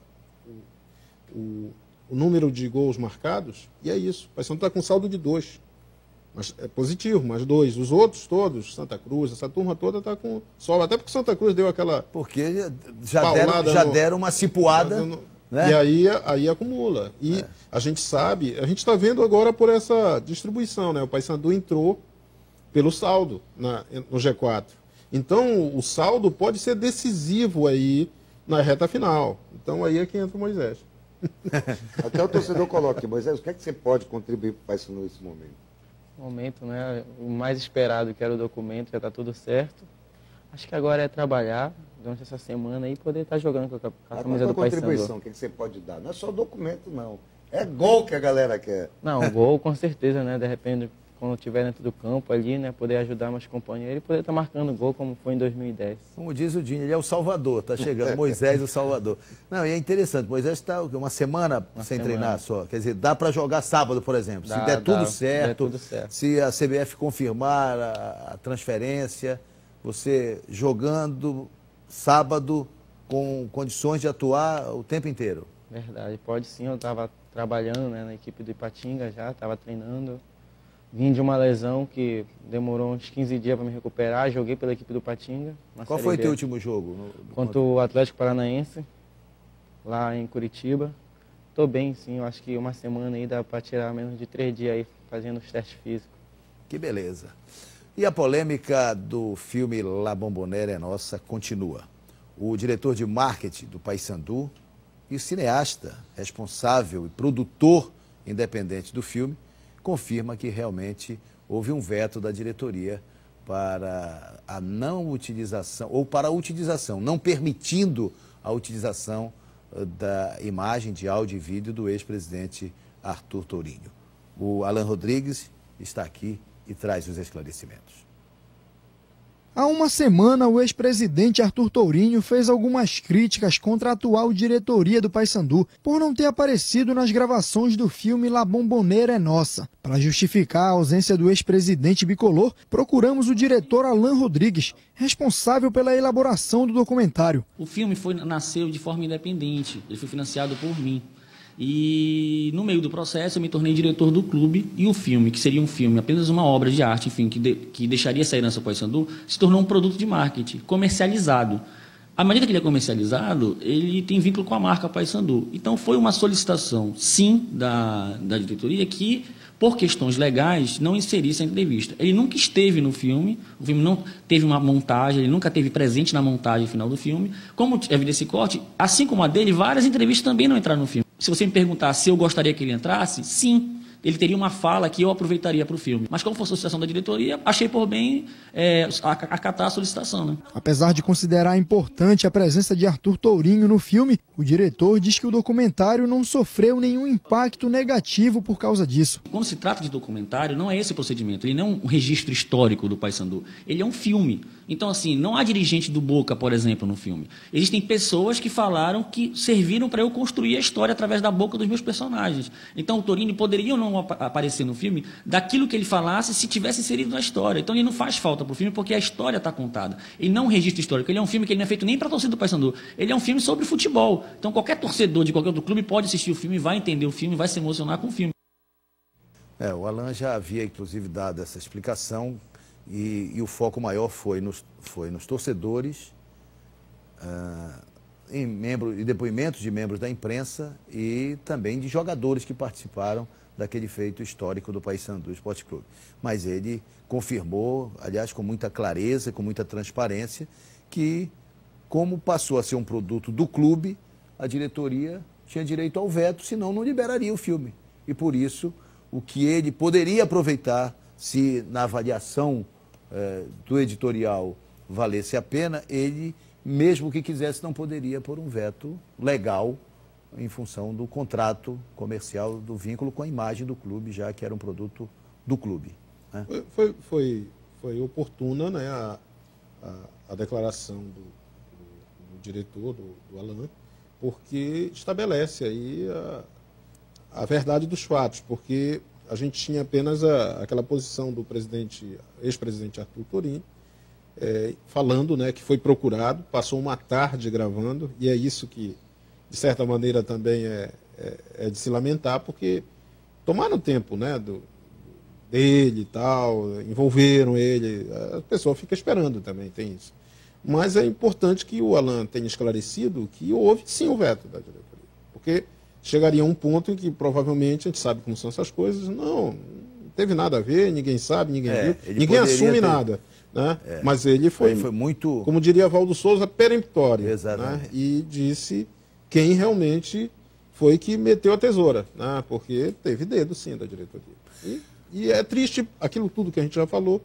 o, o número de gols marcados, e é isso. O Paysandu está com saldo de dois. Mas é positivo, mas dois. Os outros todos, Santa Cruz, essa turma toda está com sol. Até porque Santa Cruz deu aquela. Porque já deram, já no, deram uma cipuada. No, né? E aí, aí acumula. E é. a gente sabe, a gente está vendo agora por essa distribuição, né? O Paysandu entrou pelo saldo na, no G quatro. Então, o saldo pode ser decisivo aí na reta final. Então, aí é que entra o Moisés. Até o torcedor coloca aqui, Moisés, o que é que você pode contribuir para o Paysandu nesse momento? Momento, né? O mais esperado, que era o documento, já está tudo certo. Acho que agora é trabalhar durante essa semana e poder estar tá jogando com a, com a camisa do Paysandu. Contribuição, o que, é que você pode dar? Não é só documento, não. É gol que a galera quer. Não, gol com certeza, né? De repente, quando estiver dentro do campo ali, né? Poder ajudar meus companheiros e poder estar tá marcando gol como foi em dois mil e dez. Como diz o Dinho, ele é o Salvador, tá chegando. Moisés, o Salvador. Não, e é interessante, Moisés está uma semana uma sem semana. treinar só. Quer dizer, dá para jogar sábado, por exemplo. Dá, se der tudo, dá, certo, der tudo certo, se a C B F confirmar a, a transferência, Você jogando sábado com condições de atuar o tempo inteiro. Verdade, pode sim. Eu estava trabalhando, né, na equipe do Ipatinga já, estava treinando. Vim de uma lesão que demorou uns quinze dias para me recuperar. Joguei pela equipe do Ipatinga. Qual foi o teu último jogo? No, no Contra o Atlético Paranaense, lá em Curitiba. Estou bem, sim. Eu acho que uma semana aí dá para tirar menos de três dias aí fazendo os testes físicos. Que beleza. E a polêmica do filme La Bombonera é Nossa continua. O diretor de marketing do Paysandu e o cineasta responsável e produtor independente do filme confirma que realmente houve um veto da diretoria para a não utilização, ou para a utilização, não permitindo a utilização da imagem de áudio e vídeo do ex-presidente Arthur Tourinho. O Alan Rodrigues está aqui e traz os esclarecimentos. Há uma semana, o ex-presidente Arthur Tourinho fez algumas críticas contra a atual diretoria do Paysandu por não ter aparecido nas gravações do filme La Bombonera é Nossa. Para justificar a ausência do ex-presidente bicolor, procuramos o diretor Alan Rodrigues, responsável pela elaboração do documentário. O filme foi, nasceu de forma independente, ele foi financiado por mim. E no meio do processo eu me tornei diretor do clube e o filme, que seria um filme, apenas uma obra de arte, enfim, que, de, que deixaria essa herança para o Paysandu, se tornou um produto de marketing comercializado. À medida que ele é comercializado, ele tem vínculo com a marca Paysandu. Então foi uma solicitação, sim, da, da diretoria que, por questões legais, não inserisse a entrevista. Ele nunca esteve no filme, o filme não teve uma montagem, ele nunca esteve presente na montagem final do filme. Como é desse corte, assim como a dele, várias entrevistas também não entraram no filme. Se você me perguntar se eu gostaria que ele entrasse, sim, ele teria uma fala que eu aproveitaria para o filme. Mas como foi a solicitação da diretoria, achei por bem é, acatar a solicitação. Né? Apesar de considerar importante a presença de Arthur Tourinho no filme, o diretor diz que o documentário não sofreu nenhum impacto negativo por causa disso. Quando se trata de documentário, não é esse o procedimento. Ele não é um registro histórico do Paysandu. Ele é um filme. Então, assim, não há dirigente do Boca, por exemplo, no filme. Existem pessoas que falaram que serviram para eu construir a história através da boca dos meus personagens. Então, o Tourinho poderia ou não aparecer no filme daquilo que ele falasse se tivesse inserido na história. Então, ele não faz falta para o filme porque a história está contada. Ele não é um registro histórico. Ele é um filme que ele não é feito nem para a torcida do Paysandu. Ele é um filme sobre futebol. Então, qualquer torcedor de qualquer outro clube pode assistir o filme, vai entender o filme, vai se emocionar com o filme. É, o Alan já havia, inclusive, dado essa explicação e, e o foco maior foi nos, foi nos torcedores, ah, em, membro, em depoimentos de membros da imprensa e também de jogadores que participaram daquele feito histórico do Paysandu Esporte Clube. Mas ele confirmou, aliás, com muita clareza, com muita transparência, que, como passou a ser um produto do clube, a diretoria tinha direito ao veto, senão não liberaria o filme. E por isso, o que ele poderia aproveitar, se na avaliação eh, do editorial valesse a pena, ele, mesmo que quisesse, não poderia pôr um veto legal em função do contrato comercial, do vínculo com a imagem do clube, já que era um produto do clube. Né? Foi, foi, foi, foi oportuna, né, a, a, a declaração do, do, do diretor, do, do Alan, porque estabelece aí a, a verdade dos fatos, porque a gente tinha apenas a, aquela posição do presidente, ex-presidente Arthur Tourinho, é, falando, né, que foi procurado, passou uma tarde gravando, e é isso que, de certa maneira, também é, é, é de se lamentar, porque tomaram tempo, né, do, dele e tal, envolveram ele, a pessoa fica esperando também, tem isso. Mas é importante que o Alan tenha esclarecido que houve sim o veto da diretoria. Porque chegaria a um ponto em que provavelmente, a gente sabe como são essas coisas, não, não teve nada a ver, ninguém sabe, ninguém é, viu, ninguém assume ter... nada. Né? É, Mas ele foi, foi muito, como diria Valdo Souza, peremptório. Exatamente. Né? E disse quem realmente foi que meteu a tesoura, né? Porque teve dedo sim da diretoria. E, e é triste aquilo tudo que a gente já falou,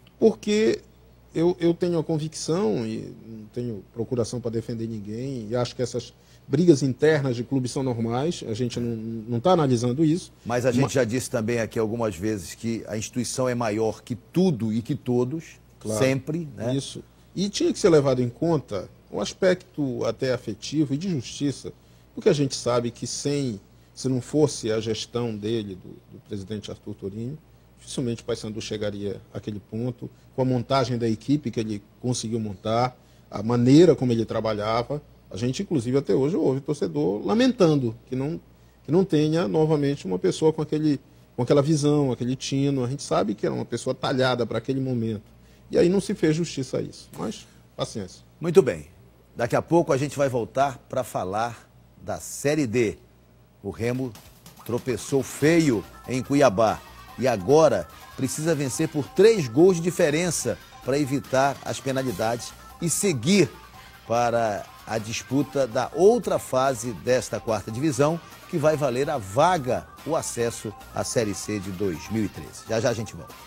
porque Eu, eu tenho a convicção, e não tenho procuração para defender ninguém, e acho que essas brigas internas de clubes são normais, a gente não está analisando isso. Mas a gente Mas... já disse também aqui algumas vezes que a instituição é maior que tudo e que todos, claro, sempre. Né? Isso. E tinha que ser levado em conta o aspecto até afetivo e de justiça, porque a gente sabe que sem, se não fosse a gestão dele, do, do presidente Arthur Tourinho, dificilmente o Paysandu chegaria àquele ponto, com a montagem da equipe que ele conseguiu montar, a maneira como ele trabalhava. A gente, inclusive, até hoje ouve torcedor lamentando que não, que não tenha novamente uma pessoa com, aquele, com aquela visão, aquele tino. A gente sabe que era uma pessoa talhada para aquele momento. E aí não se fez justiça a isso. Mas, paciência. Muito bem. Daqui a pouco a gente vai voltar para falar da Série D. O Remo tropeçou feio em Cuiabá e agora precisa vencer por três gols de diferença para evitar as penalidades e seguir para a disputa da outra fase desta quarta divisão, que vai valer a vaga, o acesso à Série C de dois mil e treze. Já já a gente volta.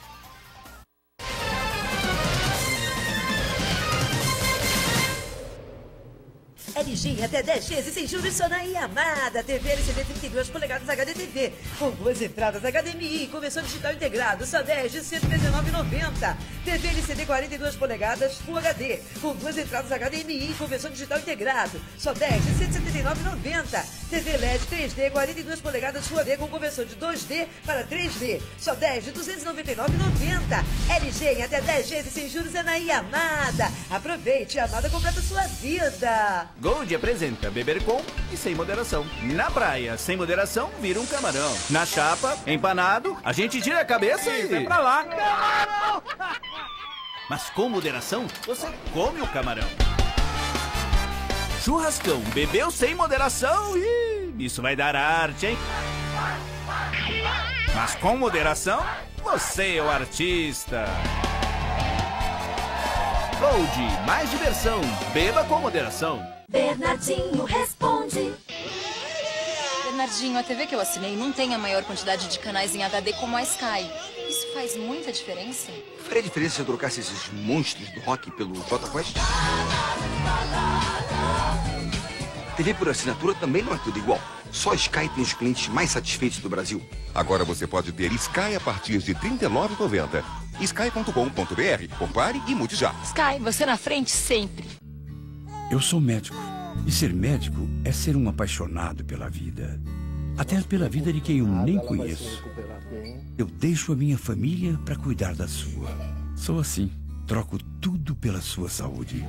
L G até dez vezes sem juros só na Yamada. T V L C D trinta e duas polegadas H D T V com duas entradas H D M I, conversão digital integrado, só dez de cento e dezenove reais e noventa centavos. T V L C D quarenta e duas polegadas Full H D com duas entradas H D M I, conversão digital integrado, só dez de cento e setenta e nove reais e noventa centavos. T V L E D três D quarenta e duas polegadas Full H D com conversão de dois D para três D, só dez de duzentos e noventa e nove reais e noventa centavos. L G em até dez vezes sem juros é na Yamada. Aproveite, Yamada completa sua vida. Gold apresenta beber com e sem moderação. Na praia, sem moderação, vira um camarão. Na chapa, empanado, a gente tira a cabeça e vai pra lá. Camarão! Mas com moderação, você come o camarão. Churrascão, bebeu sem moderação e isso vai dar arte, hein? Mas com moderação, você é o artista. Gold, mais diversão, beba com moderação. Bernardinho responde. Bernardinho, a T V que eu assinei não tem a maior quantidade de canais em H D como a Sky. Isso faz muita diferença? Faria diferença se eu trocasse esses monstros do rock pelo Jota Quest? T V por assinatura também não é tudo igual. Só a Sky tem os clientes mais satisfeitos do Brasil. Agora você pode ter Sky a partir de trinta e nove reais e noventa centavos. Sky ponto com ponto br. Compare e mude já. Sky, você na frente sempre. Eu sou médico. E ser médico é ser um apaixonado pela vida. Até pela vida de quem eu nem conheço. Eu deixo a minha família para cuidar da sua. Sou assim. Troco tudo pela sua saúde.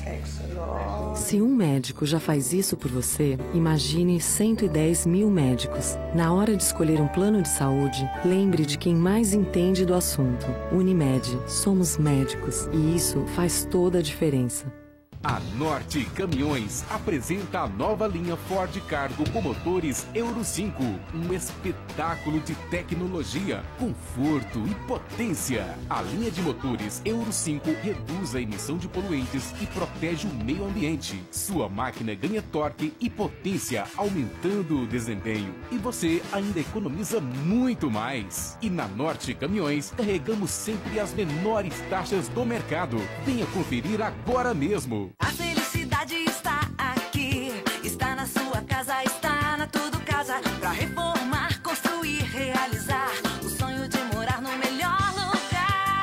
Se um médico já faz isso por você, imagine cento e dez mil médicos. Na hora de escolher um plano de saúde, lembre de quem mais entende do assunto. Unimed, somos médicos e isso faz toda a diferença. A Norte Caminhões apresenta a nova linha Ford Cargo com motores Euro cinco. Um espetáculo de tecnologia, conforto e potência. A linha de motores Euro cinco reduz a emissão de poluentes e protege o meio ambiente. Sua máquina ganha torque e potência, aumentando o desempenho. E você ainda economiza muito mais. E na Norte Caminhões, carregamos sempre as menores taxas do mercado. Venha conferir agora mesmo. A felicidade está aqui, está na sua casa, está na Tudo Casa. Pra reformar, construir, realizar o sonho de morar no melhor lugar.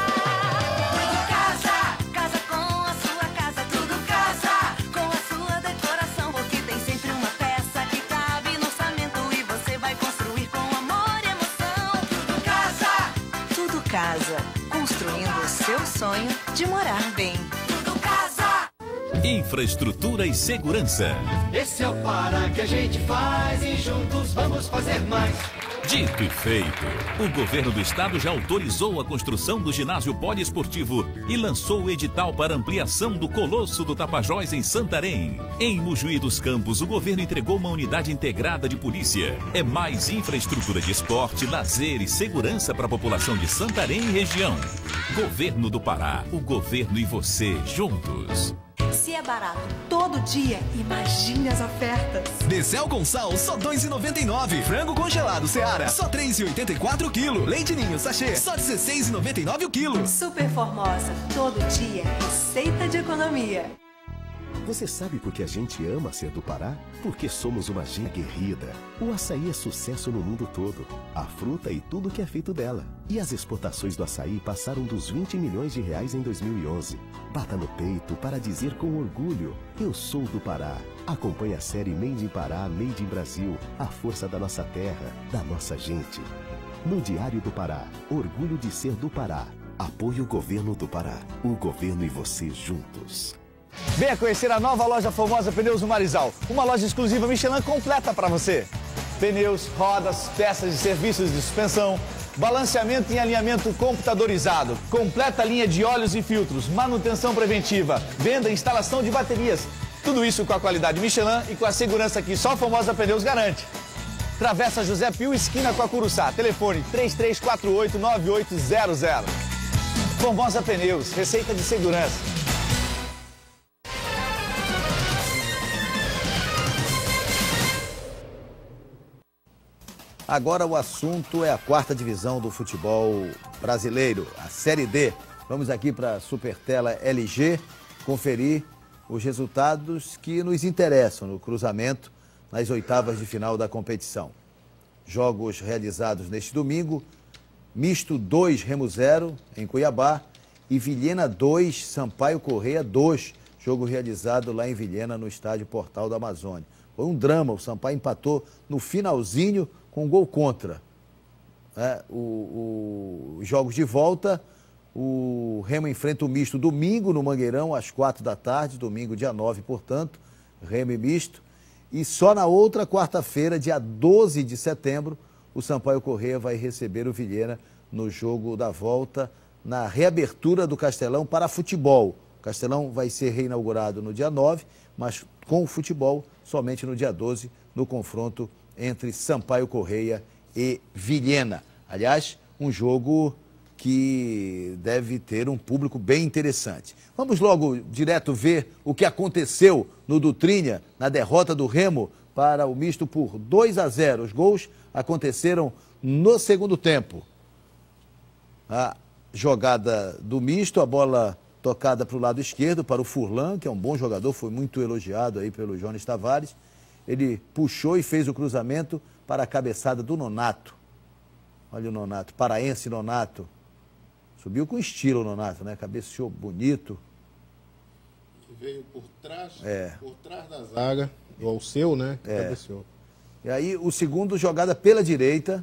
Tudo Casa, casa com a sua casa. Tudo Casa, com a sua decoração. Porque tem sempre uma peça que cabe no orçamento e você vai construir com amor e emoção. Tudo Casa, Tudo Casa, construindo o seu sonho de morar bem. Tudo Casa. Infraestrutura e segurança. Esse é o Pará que a gente faz e juntos vamos fazer mais. Dito e feito, o governo do estado já autorizou a construção do ginásio poliesportivo e lançou o edital para ampliação do Colosso do Tapajós em Santarém. Em Mojuí dos Campos, o governo entregou uma unidade integrada de polícia. É mais infraestrutura de esporte, lazer e segurança para a população de Santarém e região. Governo do Pará, o governo e você juntos. Se é barato todo dia, imagine as ofertas. Becel com sal, só dois reais e noventa e nove centavos. Frango congelado Seara, só três reais e oitenta e quatro centavos o quilo. Leite Ninho sachê, só dezesseis reais e noventa e nove centavos o quilo. Super Formosa, todo dia, receita de economia. Você sabe por que a gente ama ser do Pará? Porque somos uma gente aguerrida. O açaí é sucesso no mundo todo. A fruta e tudo que é feito dela. E as exportações do açaí passaram dos vinte milhões de reais em dois mil e onze. Bata no peito para dizer com orgulho: eu sou do Pará. Acompanhe a série Made in Pará, Made in Brasil. A força da nossa terra, da nossa gente. No Diário do Pará, orgulho de ser do Pará. Apoio o Governo do Pará. O governo e você juntos. Venha conhecer a nova loja Formosa Pneus no Marizal. Uma loja exclusiva Michelin completa para você. Pneus, rodas, peças de serviços de suspensão, balanceamento em alinhamento computadorizado, completa linha de óleos e filtros, manutenção preventiva, venda e instalação de baterias. Tudo isso com a qualidade Michelin e com a segurança que só a Formosa Pneus garante. Travessa José Pio, esquina com a Curuçá. Telefone três três quatro oito, nove oito zero zero. Formosa Pneus, receita de segurança. Agora o assunto é a quarta divisão do futebol brasileiro, a Série D. Vamos aqui para a Supertela L G conferir os resultados que nos interessam no cruzamento nas oitavas de final da competição. Jogos realizados neste domingo: Misto dois, Remo zero, em Cuiabá, e Vilhena dois, Sampaio Corrêa dois, jogo realizado lá em Vilhena, no estádio Portal da Amazônia. Foi um drama, o Sampaio empatou no finalzinho com um gol contra. É, o, o, os jogos de volta, o Remo enfrenta o Misto domingo no Mangueirão, às quatro da tarde, domingo dia nove, portanto, Remo e Misto. E só na outra quarta-feira, dia doze de setembro, o Sampaio Corrêa vai receber o Vilhena no jogo da volta, na reabertura do Castelão para futebol. O Castelão vai ser reinaugurado no dia nove, mas com o futebol somente no dia doze, no confronto entre Sampaio Corrêa e Vilhena. Aliás, um jogo que deve ter um público bem interessante. Vamos logo direto ver o que aconteceu no Dutrinha, na derrota do Remo para o Misto por dois a zero. Os gols aconteceram no segundo tempo. A jogada do Misto, a bola tocada para o lado esquerdo, para o Furlan, que é um bom jogador, foi muito elogiado aí pelo Jones Tavares. Ele puxou e fez o cruzamento para a cabeçada do Nonato. Olha o Nonato, paraense Nonato. Subiu com estilo o Nonato, né? Cabeceou bonito. Veio por trás, é. por trás da zaga, do Alceu, né? É. Cabeceou. E aí o segundo, jogada pela direita.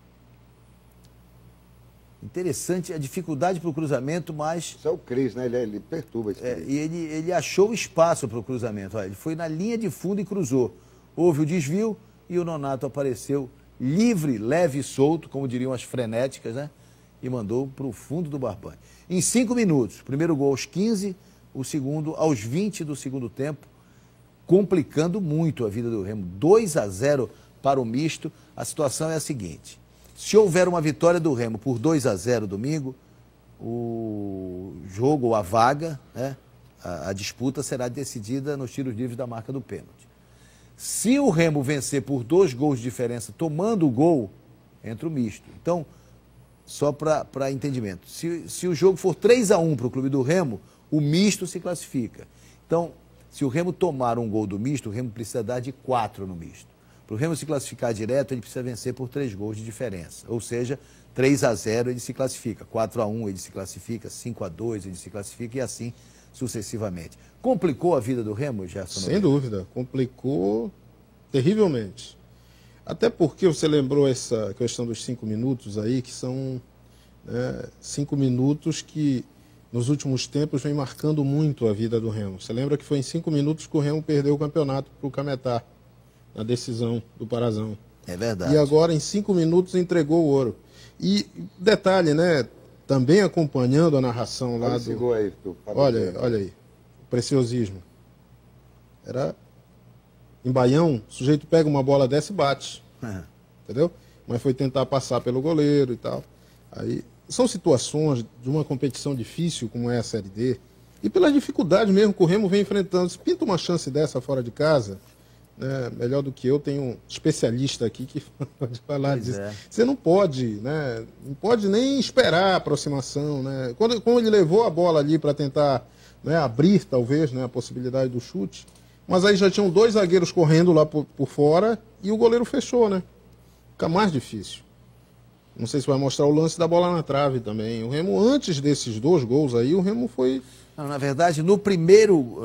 Interessante a dificuldade para o cruzamento, mas... Isso é o Cris, né? Ele, ele perturba esse é, E ele, ele achou espaço para o cruzamento. Olha, ele foi na linha de fundo e cruzou. Houve o desvio e o Nonato apareceu livre, leve e solto, como diriam as frenéticas, né? E mandou para o fundo do barbante. Em cinco minutos, o primeiro gol aos quinze, o segundo aos vinte do segundo tempo, complicando muito a vida do Remo. dois a zero para o Misto. A situação é a seguinte: se houver uma vitória do Remo por dois a zero domingo, o jogo, a vaga, né, a, a disputa será decidida nos tiros livres da marca do pênalti. Se o Remo vencer por dois gols de diferença, tomando o gol, entra o Misto. Então, só para entendimento, se, se o jogo for três a um para o clube do Remo, o Misto se classifica. Então, se o Remo tomar um gol do Misto, o Remo precisa dar de quatro no Misto. Para o Remo se classificar direto, ele precisa vencer por três gols de diferença. Ou seja, três a zero ele se classifica, quatro a um ele se classifica, cinco a dois ele se classifica e assim sucessivamente. Complicou a vida do Remo, Gerson? Sem dúvida, complicou terrivelmente. Até porque você lembrou essa questão dos cinco minutos aí, que são né, cinco minutos que nos últimos tempos vem marcando muito a vida do Remo. Você lembra que foi em cinco minutos que o Remo perdeu o campeonato para o Cametá, na decisão do Parazão. É verdade. E agora, em cinco minutos, entregou o ouro. E detalhe, né? Também acompanhando a narração lá olha do... Aí, olha, olha aí, o preciosismo. Era em Baião, o sujeito pega uma bola dessa e bate. Uhum. Entendeu? Mas foi tentar passar pelo goleiro e tal. Aí, são situações de uma competição difícil, como é a Série D, e pela dificuldade mesmo que o Remo vem enfrentando. Se pinta uma chance dessa fora de casa... né, melhor do que eu, tem um especialista aqui que pode falar pois disso. É. Você não pode, né, não pode nem esperar a aproximação. Né? Quando, quando ele levou a bola ali para tentar né, abrir, talvez, né, a possibilidade do chute, mas aí já tinham dois zagueiros correndo lá por, por fora e o goleiro fechou, né? Fica mais difícil. Não sei se vai mostrar o lance da bola na trave também. O Remo, antes desses dois gols aí, o Remo foi... Não, na verdade, no primeiro, uh, no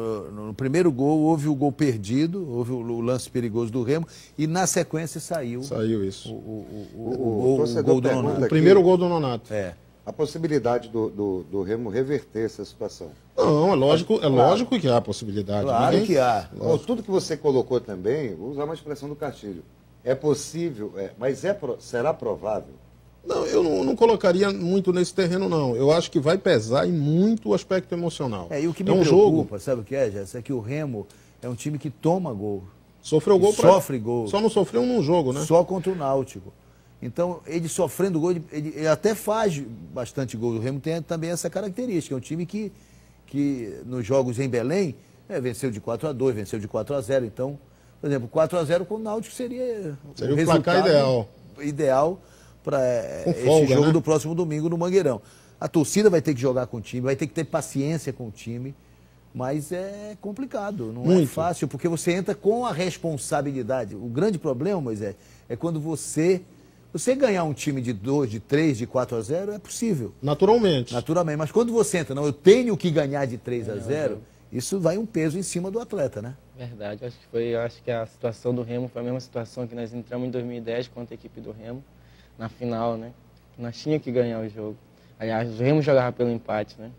no primeiro gol houve o gol perdido, houve o, o lance perigoso do Remo e na sequência saiu. Saiu isso. O, o, o, O, o, o, o, o gol do Nonato. O primeiro gol do Nonato. É. A possibilidade do, do, do Remo reverter essa situação. Não, é lógico, é Claro. lógico que há a possibilidade. Claro Ninguém- que há. Lógico. Bom, tudo que você colocou também, vou usar uma expressão do Castilho. É possível, é, mas é, pro- será provável? Não, eu não, não colocaria muito nesse terreno, não. Eu acho que vai pesar em muito o aspecto emocional. É, e o que me é um preocupa, jogo. sabe o que é, Jéssica? É que o Remo é um time que toma gol. Sofreu gol Que pra- Sofre gol. Só não sofreu num jogo, né? Só contra o Náutico. Então, ele sofrendo gol, ele, ele- ele até faz bastante gol. O Remo tem também essa característica. É um time que, que nos jogos em Belém, é, venceu de quatro a dois, venceu de quatro a zero. Então, por exemplo, quatro a zero com o Náutico seria, Seria o resultado placar ideal. ideal para Com esse folga, jogo né? do próximo domingo no Mangueirão. A torcida vai ter que jogar com o time, vai ter que ter paciência com o time, mas é complicado, não é Muito. fácil, porque você entra com a responsabilidade. O grande problema, Moisés, é quando você... Você ganhar um time de dois, de três, de quatro a zero é possível. Naturalmente. Naturalmente. Mas quando você entra, não, eu tenho que ganhar de três a zero, isso vai um peso em cima do atleta, né? Verdade, acho que foi, eu acho que a situação do Remo foi a mesma situação que nós entramos em dois mil e dez contra a equipe do Remo, na final, né? Nós tínhamos que ganhar o jogo. Aliás, o Remo jogava pelo empate, né?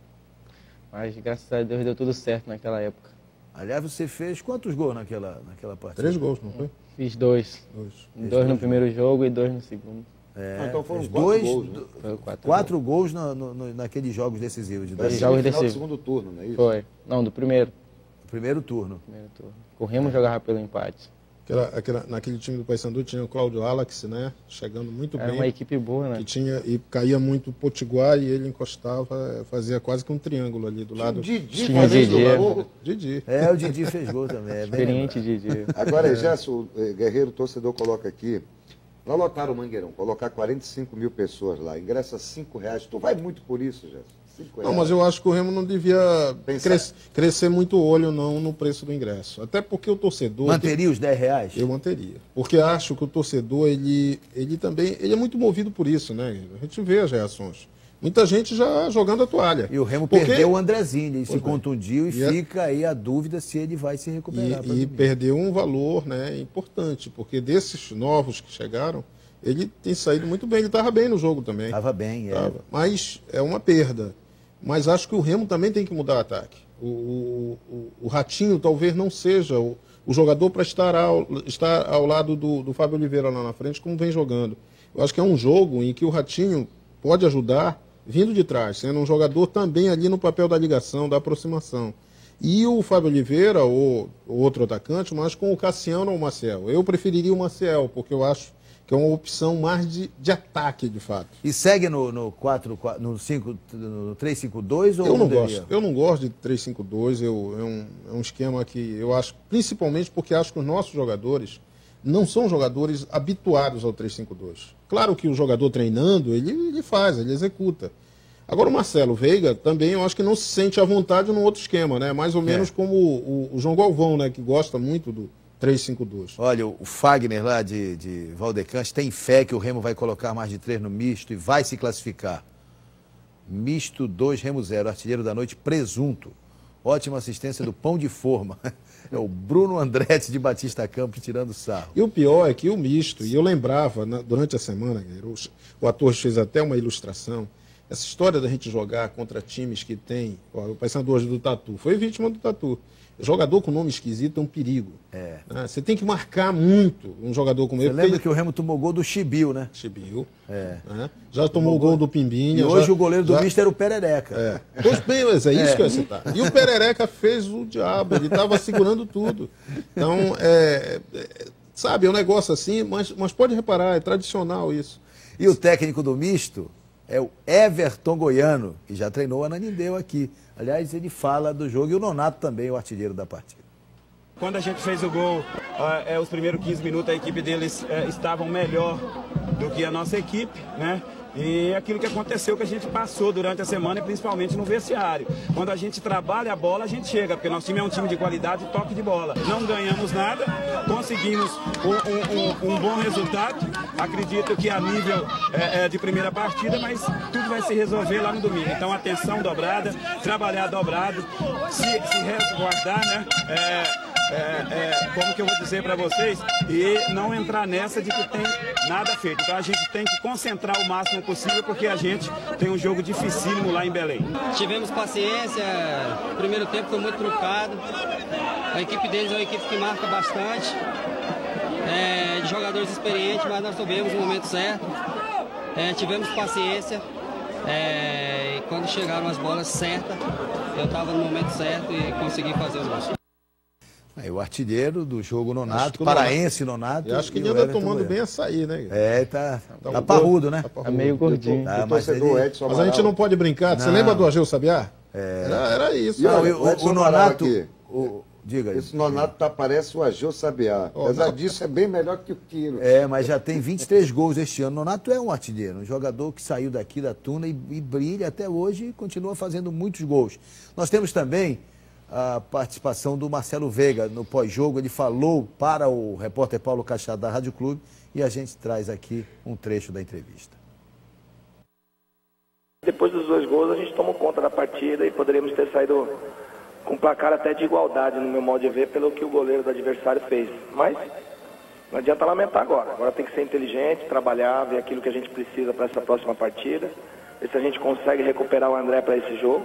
Mas graças a Deus deu tudo certo naquela época. Aliás, você fez quantos gols naquela, naquela partida? Três gols, não foi? Fiz dois. Dois, Dois, dois no primeiro jogo e dois no segundo. É, Ah, então foram fez quatro dois, gols, né? do- Foi quatro quatro gols no, no, no- naqueles jogos decisivos. De Vai dois ser jogos no final do decisivos. segundo turno, não é isso? Foi. Não, do primeiro. Primeiro turno. Primeiro turno. O Remo jogava pelo empate. Aquela, aquela, naquele time do Paysandu tinha o Cláudio Alex, né? Chegando muito Era bem. uma equipe boa, né? Que tinha, e caía muito o Potiguar e ele encostava, fazia quase que um triângulo ali do lado. Didi Tinha fazendo Didi. gol. Didi. É, o Didi fez gol também. É bem Experiente lembrado. Didi. Agora, Gerson, eh, Guerreiro, torcedor, coloca aqui. Para lotar o Mangueirão, colocar quarenta e cinco mil pessoas lá, ingresso a cinco reais. Tu vai muito por isso, Gerson? cinco Não, reais. mas eu acho que o Remo não devia Pensar- cres- crescer muito o olho não no preço do ingresso. Até porque o torcedor... Manteria os dez reais? Eu manteria. Porque acho que o torcedor, ele, ele também ele é muito movido por isso, né? A gente vê as reações. Muita gente já jogando a toalha. E o Remo Porque- perdeu o Andrezinho, ele se Pois bem. contundiu e E é- fica aí a dúvida se ele vai se recuperar. pra E, e domingo. perdeu um valor, né, importante, porque desses novos que chegaram, ele tem saído muito bem. Ele estava bem no jogo também. Estava bem, é. Tava. Mas é uma perda. Mas acho que o Remo também tem que mudar o ataque. O, o, o- o Ratinho talvez não seja o, o jogador para estar ao, estar ao lado do, do Fábio Oliveira lá na frente, como vem jogando. Eu acho que é um jogo em que o Ratinho pode ajudar vindo de trás, sendo um jogador também ali no papel da ligação, da aproximação. E o Fábio Oliveira, ou, ou outro atacante, mas com o Cassiano ou o Maciel. Eu preferiria o Maciel, porque eu acho que é uma opção mais de, de ataque, de fato. E segue no, no, quatro, no, cinco, no três cinco dois ou Eu não mudaria? gosto. Eu não gosto de três cinco dois. Eu, é, um, é um esquema que eu acho, principalmente porque acho que os nossos jogadores não são jogadores habituados ao três cinco dois. Claro que o jogador treinando, ele, ele faz, ele executa. Agora o Marcelo Veiga também eu acho que não se sente à vontade num outro esquema, né? Mais ou menos É. como o, o, o João Galvão, né? Que gosta muito do três cinco dois. Olha, o Fagner lá de, de Valdecante tem fé que o Remo vai colocar mais de três no misto e vai se classificar. Misto dois, Remo zero, artilheiro da noite, presunto. Ótima assistência do Pão de Forma. É o Bruno Andretti de Batista Campos tirando sarro. E o pior é que o misto, e eu lembrava na- durante a semana, o, o ator fez até uma ilustração, essa história da gente jogar contra times que tem, ó, o Paysandu hoje do Tatu, foi vítima do Tatu. Jogador com nome esquisito é um perigo. É. Né? Você tem que marcar muito um jogador como Você ele. lembra porque que o Remo tomou gol do Chibiu, né? Chibiu. É. Né? Já tomou o gol do Pimbinha. E hoje já- o goleiro do já- misto era o Perereca. É. Pois bem, mas é isso É. que eu ia citar. E o Perereca fez o diabo, ele estava segurando tudo. Então, é, é, sabe, é um negócio assim, mas, mas pode reparar, é tradicional isso. E o técnico do misto é o Everton Goiano, que já treinou a Ananindeu aqui. Aliás, ele fala do jogo e o Nonato também, o artilheiro da partida. Quando a gente fez o gol, ah, é, os primeiros quinze minutos a equipe deles é, estavam melhor do que a nossa equipe, né? E aquilo que aconteceu, que a gente passou durante a semana e principalmente no vestiário. Quando a gente trabalha a bola, a gente chega, porque nosso time é um time de qualidade e toque de bola. Não ganhamos nada, conseguimos um, um, um bom resultado. Acredito que a nível é, é, de primeira partida, mas tudo vai se resolver lá no domingo. Então, atenção dobrada, trabalhar dobrado, se, se resguardar, né? É, É, é, como que eu vou dizer para vocês, e não entrar nessa de que tem nada feito. Então a gente tem que concentrar o máximo possível, porque a gente tem um jogo dificílimo lá em Belém. Tivemos paciência, o primeiro tempo foi muito truncado, a equipe deles é uma equipe que marca bastante, é, de jogadores experientes, mas nós soubemos no momento certo, é, tivemos paciência, é, e quando chegaram as bolas certas, eu estava no momento certo e consegui fazer o nosso. Aí, o artilheiro do jogo Nonato, paraense Nonato. Eu acho que ele anda tomando bem açaí, né? É, tá, tá, tá parrudo, né? Tá Tá meio gordinho. Tá, O mas, torcedor ele... Edson mas a gente Amaral. não pode brincar. Você Não. lembra do Ageu Sabiá? É. Era, era isso. Não, cara. o, o, o Nonato, o, diga aí. Esse Nonato tá, parece o Ageu Sabiá. Oh, Apesar não. disso, é bem melhor que o Quiro. É, mas já tem vinte e três gols este ano. Nonato é um artilheiro, um jogador que saiu daqui da Tuna e, e brilha até hoje e continua fazendo muitos gols. Nós temos também a participação do Marcelo Veiga no pós-jogo. Ele falou para o repórter Paulo Cachado da Rádio Clube e a gente traz aqui um trecho da entrevista. Depois dos dois gols, a gente tomou conta da partida e poderíamos ter saído com um placar até de igualdade, no meu modo de ver, pelo que o goleiro do adversário fez. Mas não adianta lamentar agora. Agora tem que ser inteligente, trabalhar, ver aquilo que a gente precisa para essa próxima partida, ver se a gente consegue recuperar o André para esse jogo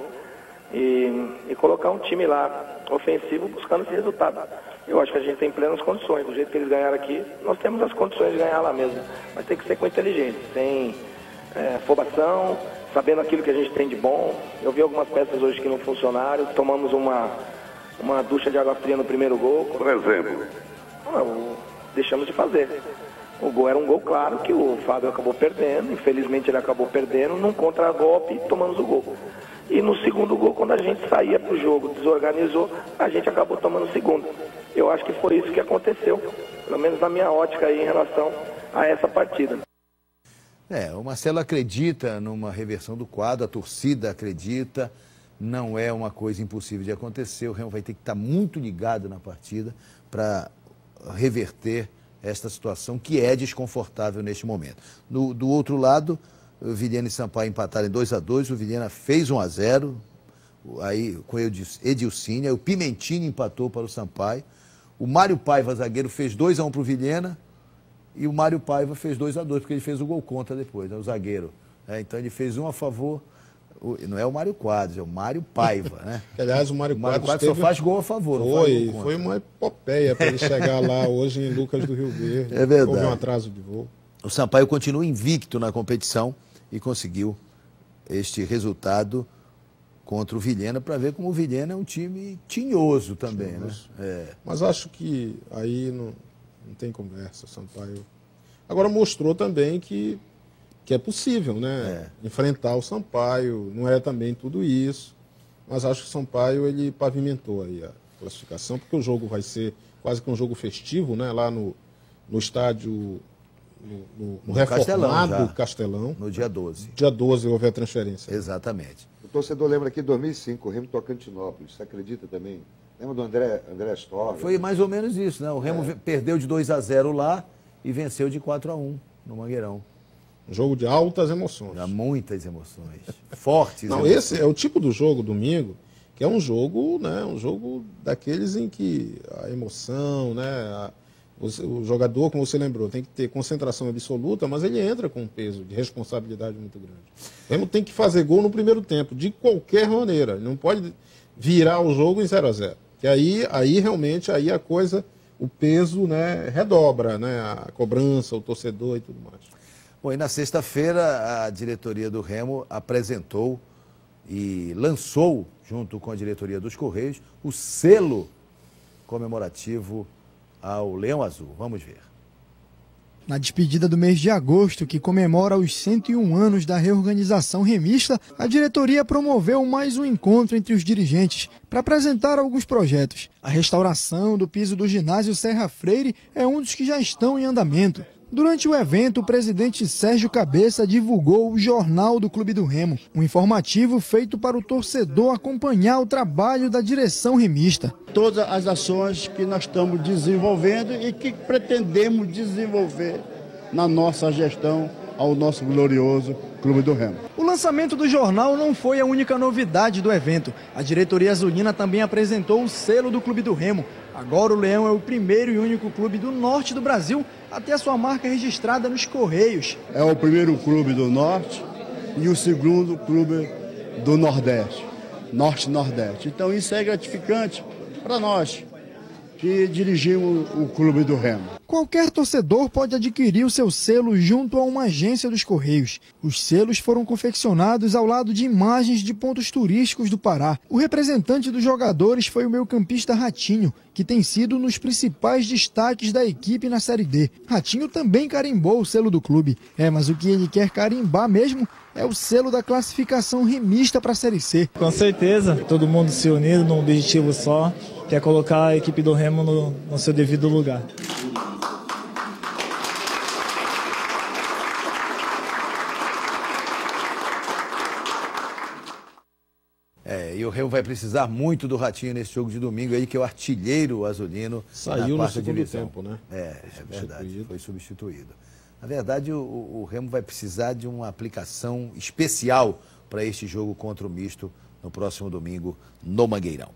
e, e colocar um time lá ofensivo buscando esse resultado. Eu acho que a gente tem plenas condições. Do jeito que eles ganharam aqui, nós temos as condições de ganhar lá mesmo. Mas tem que ser com inteligência, sem é, afobação, sabendo aquilo que a gente tem de bom. Eu vi algumas peças hoje que não funcionaram. Tomamos uma, uma ducha de água fria no primeiro gol. Por exemplo? Não, deixamos de fazer. O gol era um gol claro que o Fábio acabou perdendo. Infelizmente ele acabou perdendo. Num contra-golpe, tomamos o gol. E no segundo gol, quando a gente saía para o jogo, desorganizou, a gente acabou tomando o segundo. Eu acho que foi isso que aconteceu, pelo menos na minha ótica aí em relação a essa partida. É, o Marcelo acredita numa reversão do quadro, a torcida acredita, não é uma coisa impossível de acontecer. O Remo vai ter que estar muito ligado na partida para reverter esta situação que é desconfortável neste momento. No, do outro lado, o Vilhena e Sampaio empataram em dois a dois, o Vilhena fez um a zero, aí com o Edilcine, aí o Pimentini empatou para o Sampaio, o Mário Paiva, zagueiro, fez dois a um para o Vilhena, e o Mário Paiva fez dois a dois, porque ele fez o gol contra depois, né, o zagueiro. É, então ele fez um a favor, o, não é o Mário Quadros, é o Mário Paiva, né? Que, aliás, o Mário, o Mário Quadros, Quadros teve... só faz gol a favor, não foi, faz gol contra. Foi uma epopeia para ele chegar lá hoje em Lucas do Rio Verde. É verdade. Houve um atraso de voo. O Sampaio continua invicto na competição e conseguiu este resultado contra o Vilhena, para ver como o Vilhena é um time tinhoso também, tinhoso. né? É. Mas acho que aí não, não tem conversa, o Sampaio. Agora mostrou também que, que é possível, né? É. Enfrentar o Sampaio, não é também tudo isso, mas acho que o Sampaio ele pavimentou aí a classificação, porque o jogo vai ser quase que um jogo festivo, né? Lá no, no estádio, no, no, no, no reformado Castelão, Castelão. No dia doze. Dia doze houve a transferência. Exatamente. O torcedor lembra aqui de dois mil e cinco, o Remo Tocantinópolis, você acredita também? Lembra do André, André Astor? Foi mais ou menos isso, né? O Remo é. perdeu de dois a zero lá e venceu de quatro a um no Mangueirão. Um jogo de altas emoções. Há muitas emoções. Fortes Não, emoções. Esse é o tipo do jogo domingo, que é um jogo, né? Um jogo daqueles em que a emoção, né? A, o, o jogador, como você lembrou, tem que ter concentração absoluta, mas ele entra com um peso de responsabilidade muito grande. O Remo tem que fazer gol no primeiro tempo, de qualquer maneira. Não pode virar o jogo em zero a zero. Que aí, aí realmente aí a coisa, o peso, né, redobra, né, a cobrança, o torcedor e tudo mais. Bom, e na sexta-feira a diretoria do Remo apresentou e lançou, junto com a diretoria dos Correios, o selo comemorativo ao Leão Azul. Vamos ver. Na despedida do mês de agosto, que comemora os cento e um anos da reorganização remista, a diretoria promoveu mais um encontro entre os dirigentes para apresentar alguns projetos. A restauração do piso do ginásio Serra Freire é um dos que já estão em andamento. Durante o evento, o presidente Sérgio Cabeça divulgou o Jornal do Clube do Remo, um informativo feito para o torcedor acompanhar o trabalho da direção remista. Todas as ações que nós estamos desenvolvendo e que pretendemos desenvolver na nossa gestão ao nosso glorioso Clube do Remo. O lançamento do jornal não foi a única novidade do evento. A diretoria azulina também apresentou o selo do Clube do Remo. Agora o Leão é o primeiro e único clube do norte do Brasil a ter a sua marca registrada nos Correios. É o primeiro clube do norte e o segundo clube do nordeste, norte-nordeste. Então isso é gratificante para nós que dirigimos o Clube do Remo. Qualquer torcedor pode adquirir o seu selo junto a uma agência dos Correios. Os selos foram confeccionados ao lado de imagens de pontos turísticos do Pará. O representante dos jogadores foi o meio-campista Ratinho, que tem sido um dos principais destaques da equipe na Série D. Ratinho também carimbou o selo do clube. É, mas o que ele quer carimbar mesmo é o selo da classificação remista para a Série C. Com certeza, todo mundo se unindo num objetivo só, que é colocar a equipe do Remo no, no seu devido lugar. É, e o Remo vai precisar muito do Ratinho nesse jogo de domingo aí, que é o artilheiro azulino. Saiu no segundo divisão. tempo, né? É, é verdade, foi substituído. Na verdade, o, o Remo vai precisar de uma aplicação especial para este jogo contra o Misto no próximo domingo no Mangueirão.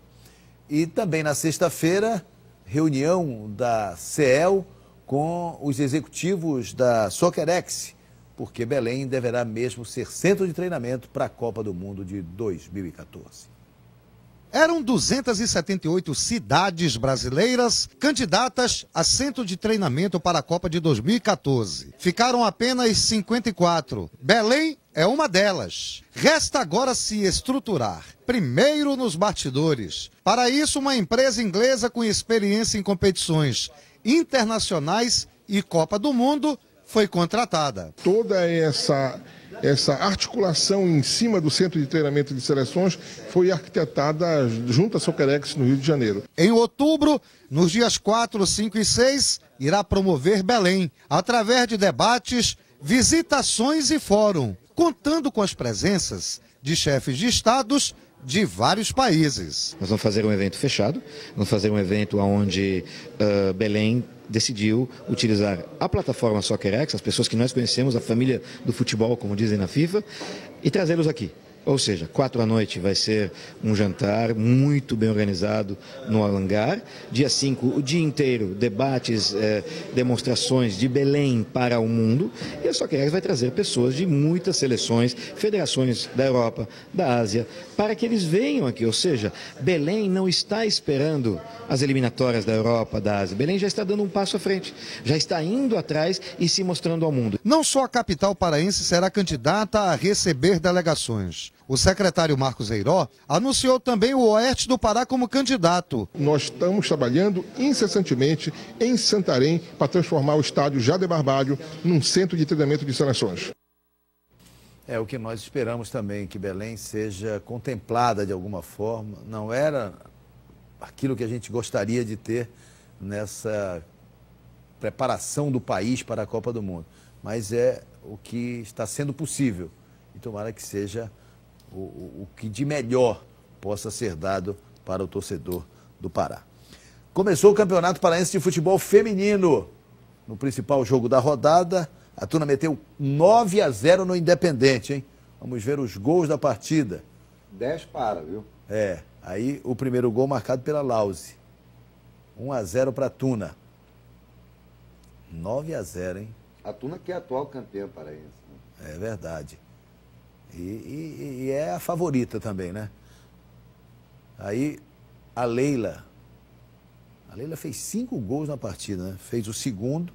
E também na sexta-feira, reunião da C E L com os executivos da Soccerex, porque Belém deverá mesmo ser centro de treinamento para a Copa do Mundo de dois mil e quatorze. Eram duzentas e setenta e oito cidades brasileiras candidatas a centro de treinamento para a Copa de dois mil e quatorze. Ficaram apenas cinquenta e quatro. Belém é uma delas. Resta agora se estruturar. Primeiro nos bastidores. Para isso, uma empresa inglesa com experiência em competições internacionais e Copa do Mundo foi contratada. Toda essa... Essa articulação em cima do Centro de Treinamento de Seleções foi arquitetada junto à Soccerex no Rio de Janeiro. Em outubro, nos dias quatro, cinco e seis, irá promover Belém, através de debates, visitações e fórum, contando com as presenças de chefes de estados de vários países. Nós vamos fazer um evento fechado, vamos fazer um evento onde uh, Belém decidiu utilizar a plataforma Soccerex, as pessoas que nós conhecemos, a família do futebol, como dizem na FIFA, e trazê-los aqui. Ou seja, quatro à noite vai ser um jantar muito bem organizado no Alangar. Dia cinco, o dia inteiro, debates, eh, demonstrações de Belém para o mundo. E a Soccerex vai trazer pessoas de muitas seleções, federações da Europa, da Ásia, para que eles venham aqui. Ou seja, Belém não está esperando as eliminatórias da Europa, da Ásia. Belém já está dando um passo à frente, já está indo atrás e se mostrando ao mundo. Não só a capital paraense será candidata a receber delegações. O secretário Marcos Eiró anunciou também o Oeste do Pará como candidato. Nós estamos trabalhando incessantemente em Santarém para transformar o estádio Jader Barbalho num centro de treinamento de seleções. É o que nós esperamos também, que Belém seja contemplada de alguma forma. Não era aquilo que a gente gostaria de ter nessa preparação do país para a Copa do Mundo, mas é o que está sendo possível. E tomara que seja O, o, o que de melhor possa ser dado para o torcedor do Pará. Começou o Campeonato Paraense de Futebol Feminino. No principal jogo da rodada, a Tuna meteu nove a zero no Independente, hein? Vamos ver os gols da partida. dez para, viu? É, aí o primeiro gol marcado pela Lauze. um a zero para a Tuna. nove a zero, hein? A Tuna que é a atual campeã paraense. Né? É verdade. E, e, e é a favorita também, né? Aí a Leila, a Leila fez cinco gols na partida, né? Fez o segundo,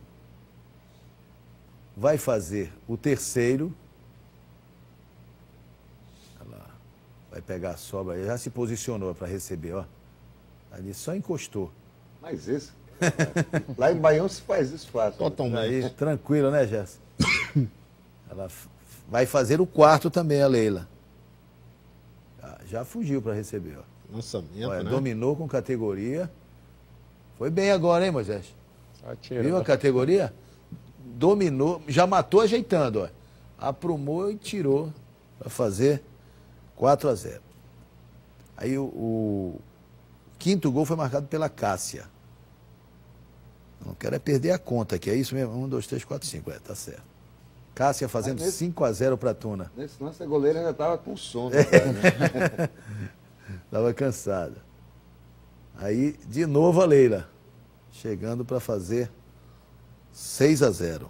vai fazer o terceiro, olha lá, vai pegar a sobra, já se posicionou para receber, ó. Ali só encostou. Mas esse, lá em Baião se faz isso fácil. Totalmente. Aí, tranquilo, né, Jéssica? Ela vai fazer o quarto também, a Leila. Já fugiu para receber, ó. Lançamento, Olha, né? Dominou com categoria. Foi bem agora, hein, Moisés? Atirou. Viu a categoria? dominou, já matou ajeitando, ó. Aprumou e tirou para fazer quatro a zero. Aí o, o quinto gol foi marcado pela Cássia. Não quero é perder a conta aqui, é isso mesmo? Um, dois, três, quatro, cinco, é, tá certo. Cássia fazendo nesse, cinco a zero para Tuna. Nesse lance a goleira já estava com sono. Estava né? cansada. Aí, de novo a Leila, chegando para fazer seis a zero.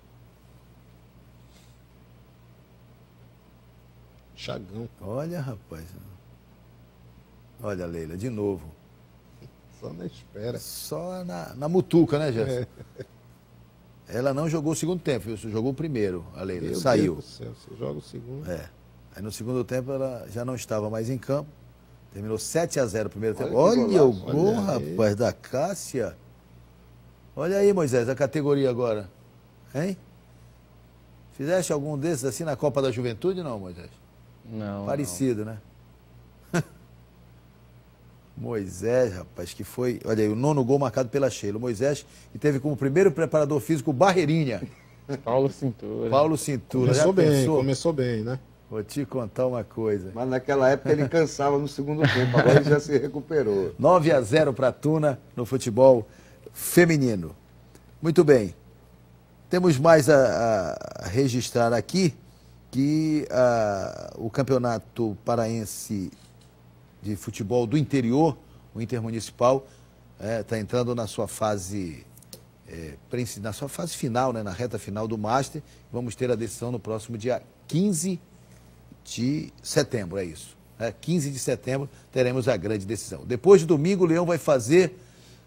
Chagão. Olha, rapaz. Olha, Leila, de novo. Só na espera. Só na, na mutuca, né, Gerson? É. Ela não jogou o segundo tempo, jogou o primeiro, a Leila. Meu Saiu. Deus do céu, você joga o segundo. É. Aí no segundo tempo ela já não estava mais em campo. Terminou sete a zero o primeiro tempo. Olha, Olha o golaço, gol, olha rapaz, da Cássia. Olha aí, Moisés, a categoria agora. Hein? Fizeste algum desses assim na Copa da Juventude, não, Moisés? Não. Parecido, não. né? Moisés, rapaz, que foi... Olha aí, o nono gol marcado pela Sheila. O Moisés, que teve como primeiro preparador físico o Barreirinha. Paulo Cintura. Paulo Cintura. Começou Já bem, pensou? começou bem, né? Vou te contar uma coisa. Mas naquela época ele cansava no segundo tempo, agora ele já se recuperou. nove a zero para Tuna no futebol feminino. Muito bem. Temos mais a, a registrar aqui que a, o Campeonato Paraense de Futebol do Interior, o Intermunicipal, está é, entrando na sua fase é, na sua fase final, né, na reta final do Master. Vamos ter a decisão no próximo dia quinze de setembro, é isso. É, quinze de setembro teremos a grande decisão. Depois de domingo, o Leão vai fazer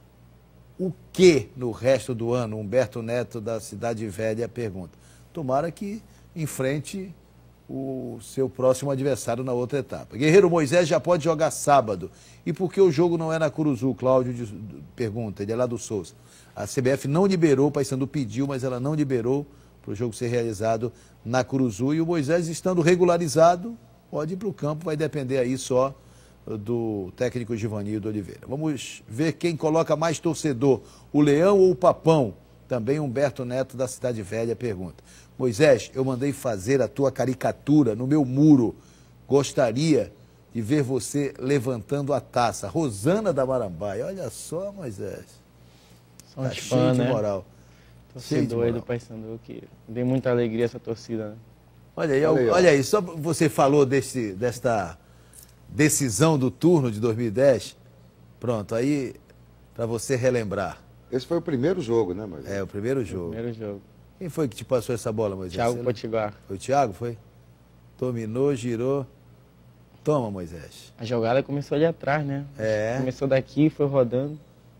o que no resto do ano? Humberto Neto, da Cidade Velha, pergunta. Tomara que enfrente o seu próximo adversário na outra etapa. Guerreiro Moisés já pode jogar sábado. E por que o jogo não é na Curuzu? Cláudio diz, pergunta, ele é lá do Souza. A C B F não liberou, o Paysandu pediu, mas ela não liberou para o jogo ser realizado na Curuzu. E o Moisés, estando regularizado, pode ir para o campo, vai depender aí só do técnico Givanildo Oliveira. Vamos ver quem coloca mais torcedor, o Leão ou o Papão? Também Humberto Neto, da Cidade Velha, pergunta. Moisés, eu mandei fazer a tua caricatura no meu muro. Gostaria de ver você levantando a taça. Rosana da Marambaia. Olha só, Moisés. São tá os cheio fãs, de né? moral. Torcedor aí do Paysandu, que deu muita alegria essa torcida, né? Olha aí, olha aí, olha aí, só você falou desse, desta decisão do turno de dois mil e dez. Pronto, aí para você relembrar. Esse foi o primeiro jogo, né, Moisés? É, o primeiro jogo. Primeiro jogo. Quem foi que te passou essa bola, Moisés? Thiago Potiguar. Foi o Thiago, foi? Dominou, girou. Toma, Moisés. A jogada começou ali atrás, né? É. Começou daqui, foi rodando.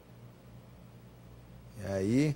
E aí?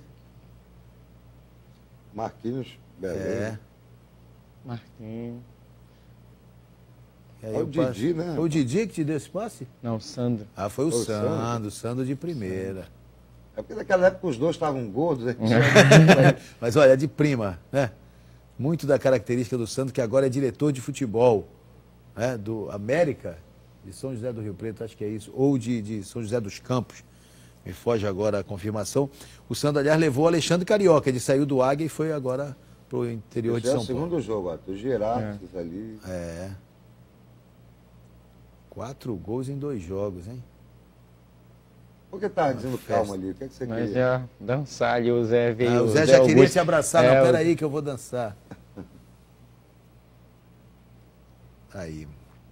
Marquinhos, Belém. É. Marquinhos. E aí, Foi o passe... Didi, né? Foi o Didi que te deu esse passe? Não, o Sandro. Ah, foi o, Foi o Sandro, Sandro. o Sandro de primeira. É porque naquela época os dois estavam gordos. Né? Mas olha, de prima, né? Muito da característica do Sandro, que agora é diretor de futebol, né? Do América, de São José do Rio Preto, acho que é isso, ou de, de São José dos Campos, me foge agora a confirmação. O Sandro, aliás, levou o Alexandre Carioca, ele saiu do Águia e foi agora para o interior Esse de é São o Paulo. segundo jogo, ó, do Gerardo é. ali. É. Quatro gols em dois jogos, hein? Por que estava dizendo festa. calma ali? O que, é que você Mas queria? ia dançar ali, o Zé veio. Ah, o Zé o já Augusto. queria se abraçar, É, não, o- peraí que eu vou dançar. Aí.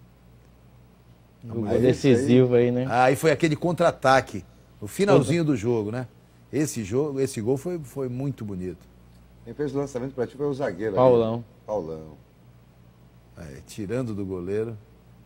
O gol Aí, decisivo aí, né? Aí foi aquele contra-ataque, no finalzinho do jogo, né? Esse jogo, esse gol foi, foi muito bonito. Quem fez o lançamento para ti foi o zagueiro. Paulão. Ali. Paulão. É, tirando do goleiro.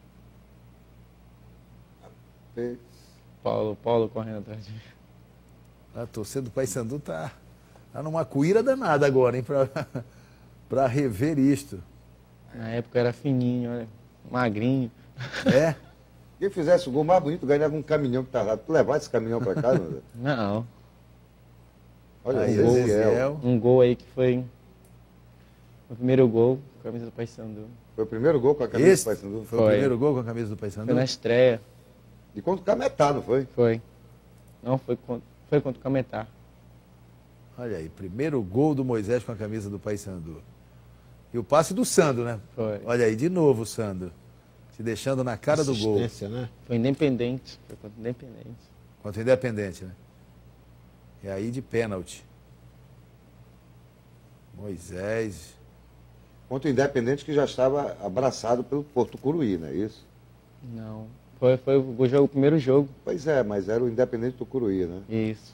Fez. Paulo, Paulo correndo atrás de mim. A torcida do Paysandu tá, tá numa cuíra danada agora, hein? Pra, pra rever isto. Na época era fininho, olha, magrinho. É? Quem fizesse o gol mais bonito ganhava um caminhão que tá lá. Tu levar esse caminhão para cá, Zé? Não. Olha Aí, o o Zé. Zé. Um gol aí que foi o primeiro gol, camisa do Paysandu. Foi o primeiro gol com a camisa Esse do Paysandu? foi, o Foi. primeiro gol com a camisa do Paysandu? Foi na estreia. E contra o Cametá, não foi? Foi. Não, foi contra, foi contra o Cametá. Olha aí, primeiro gol do Moisés com a camisa do Paysandu. E o passe do Sandro, né? Foi. Olha aí, de novo o Sandro. Se deixando na cara do gol. Né? Foi Independente. Foi contra Independente. Contra o Independente, né? E aí de pênalti. Moisés. Contra o Independente que já estava abraçado pelo Porto Curuí, não é isso? Não. Foi, foi o, jogo, o primeiro jogo. Pois é, mas era o Independente do Curuí, né? Isso.